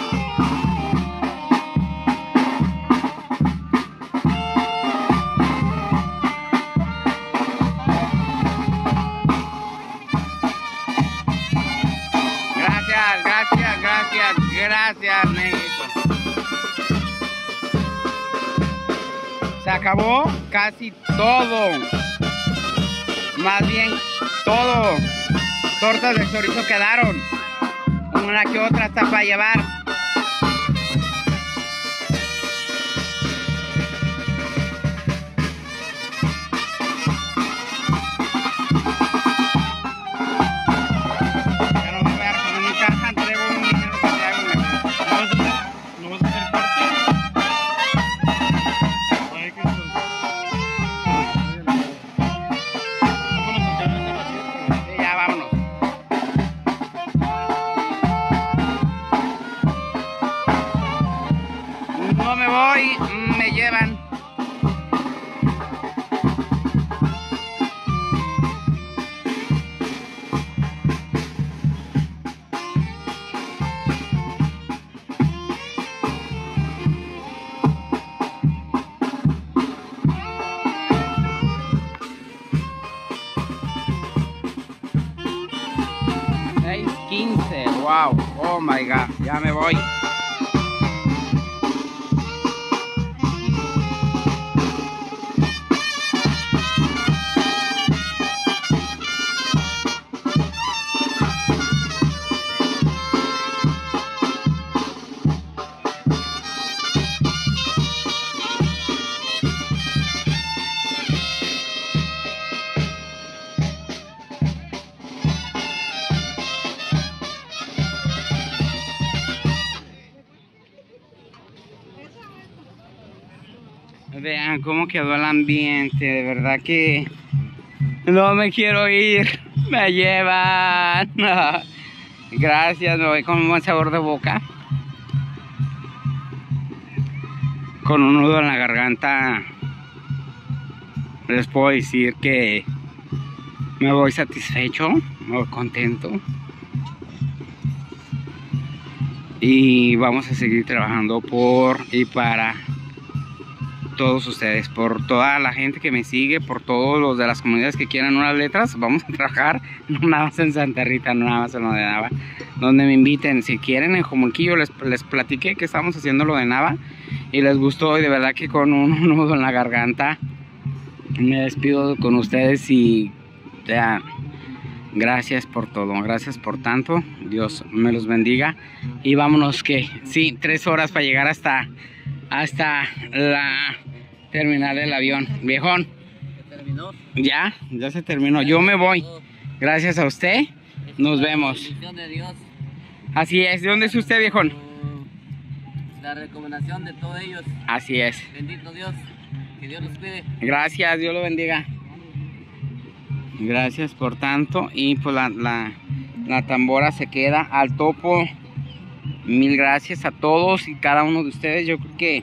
Gracias, negrito. Se acabó casi todo. Más bien todo. Tortas de chorizo quedaron. Una que otra está para llevar. llevan. Wow, oh my god, ya me voy. Vean cómo quedó el ambiente, de verdad que no me quiero ir, me llevan. Gracias, me voy con un buen sabor de boca, con un nudo en la garganta. Les puedo decir que me voy satisfecho, me voy contento. Y vamos a seguir trabajando por y para todos ustedes, por toda la gente que me sigue, por todos los de las comunidades que quieran unas letras. Vamos a trabajar no nada más en Santa Rita, no nada más en lo de Nava, donde me inviten. Si quieren en Jomulquillo les platiqué que estamos haciendo lo de Nava y les gustó, y de verdad que con un nudo en la garganta me despido con ustedes. Y ya, gracias por todo, gracias por tanto, Dios me los bendiga. Y vámonos, que sí, 3 horas para llegar hasta la terminal del avión. Viejón, ¿se terminó? Ya se terminó. Yo me voy. Gracias a usted. Nos vemos. De Dios. Así es. ¿De dónde es usted, viejón? La recomendación de todos ellos. Así es. Bendito Dios. Que Dios los cuide. Gracias. Dios lo bendiga. Gracias por tanto. Y pues la tambora se queda al topo. Mil gracias a todos y cada uno de ustedes. Yo creo que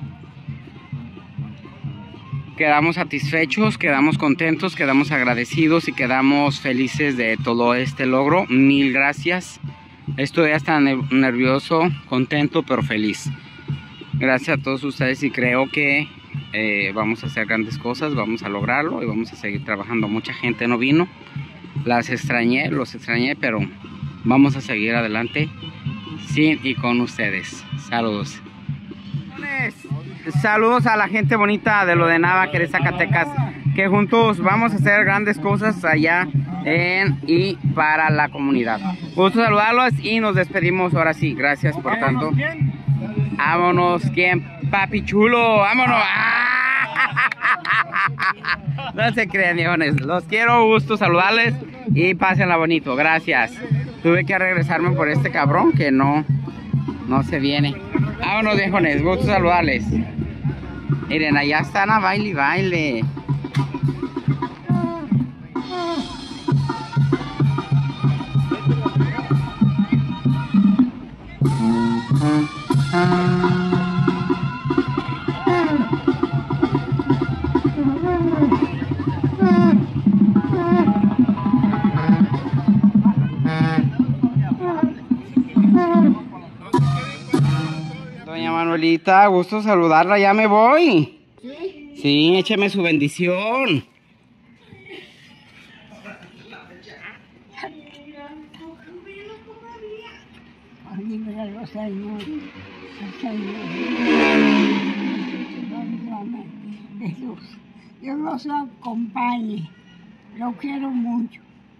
quedamos satisfechos, quedamos contentos, quedamos agradecidos y quedamos felices de todo este logro. Mil gracias. Estoy hasta nervioso, contento, pero feliz. Gracias a todos ustedes y creo que vamos a hacer grandes cosas, vamos a lograrlo y vamos a seguir trabajando. Mucha gente no vino, los extrañé, pero vamos a seguir adelante sin y con ustedes. Saludos. Saludos a la gente bonita de lo de Nava, Jerez, Zacatecas, que juntos vamos a hacer grandes cosas allá en y para la comunidad. Gusto saludarlos y nos despedimos ahora sí. Gracias por tanto. Vámonos, ¿quién? Papi chulo, vámonos. No se crean, viejones. Los quiero, gusto saludarles y pásenla bonito. Gracias. Tuve que regresarme por este cabrón que no se viene. Vámonos, viejones, gusto saludarles. Miren, allá están a baile y baile. Doña Manuelita, gusto saludarla, ya me voy. Sí, écheme su bendición. Líbralo, Señor. Jesús, Dios los acompañe. Lo quiero mucho.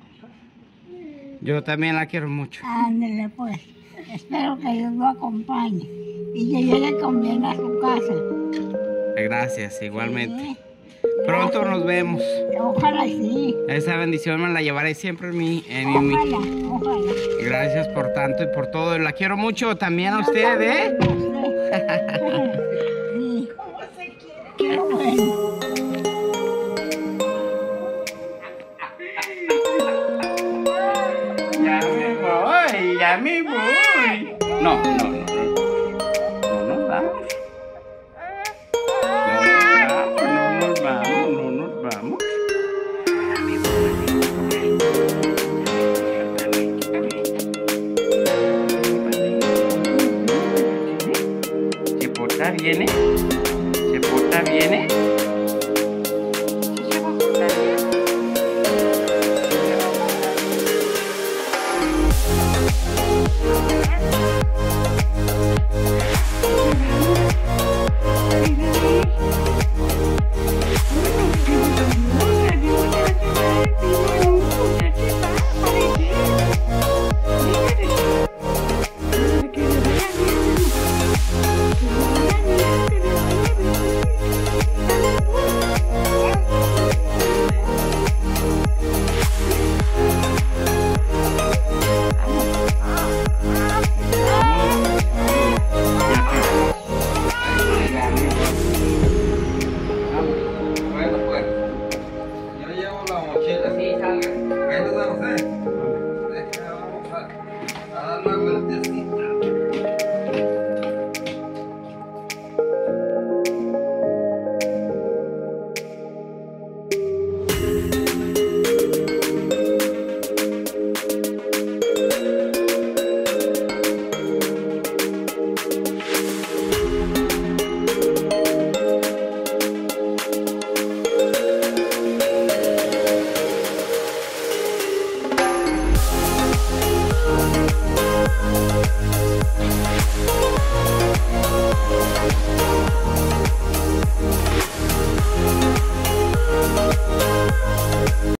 Yo también la quiero mucho. Ándele pues. Espero que Dios lo acompañe y que llegue con bien a su casa. Gracias, igualmente. Sí. Pronto nos vemos. Ojalá sí. Esa bendición me la llevaré siempre en mí. Ojalá. Gracias por tanto y por todo. La quiero mucho también a usted, ¿eh? Sí. Qué bueno. Ya me voy. No, vamos. No, porta bien, ¿eh? Se porta bien, ¿eh? Se va a portar bien. Ahí nos vamos, a dar una vueltecita.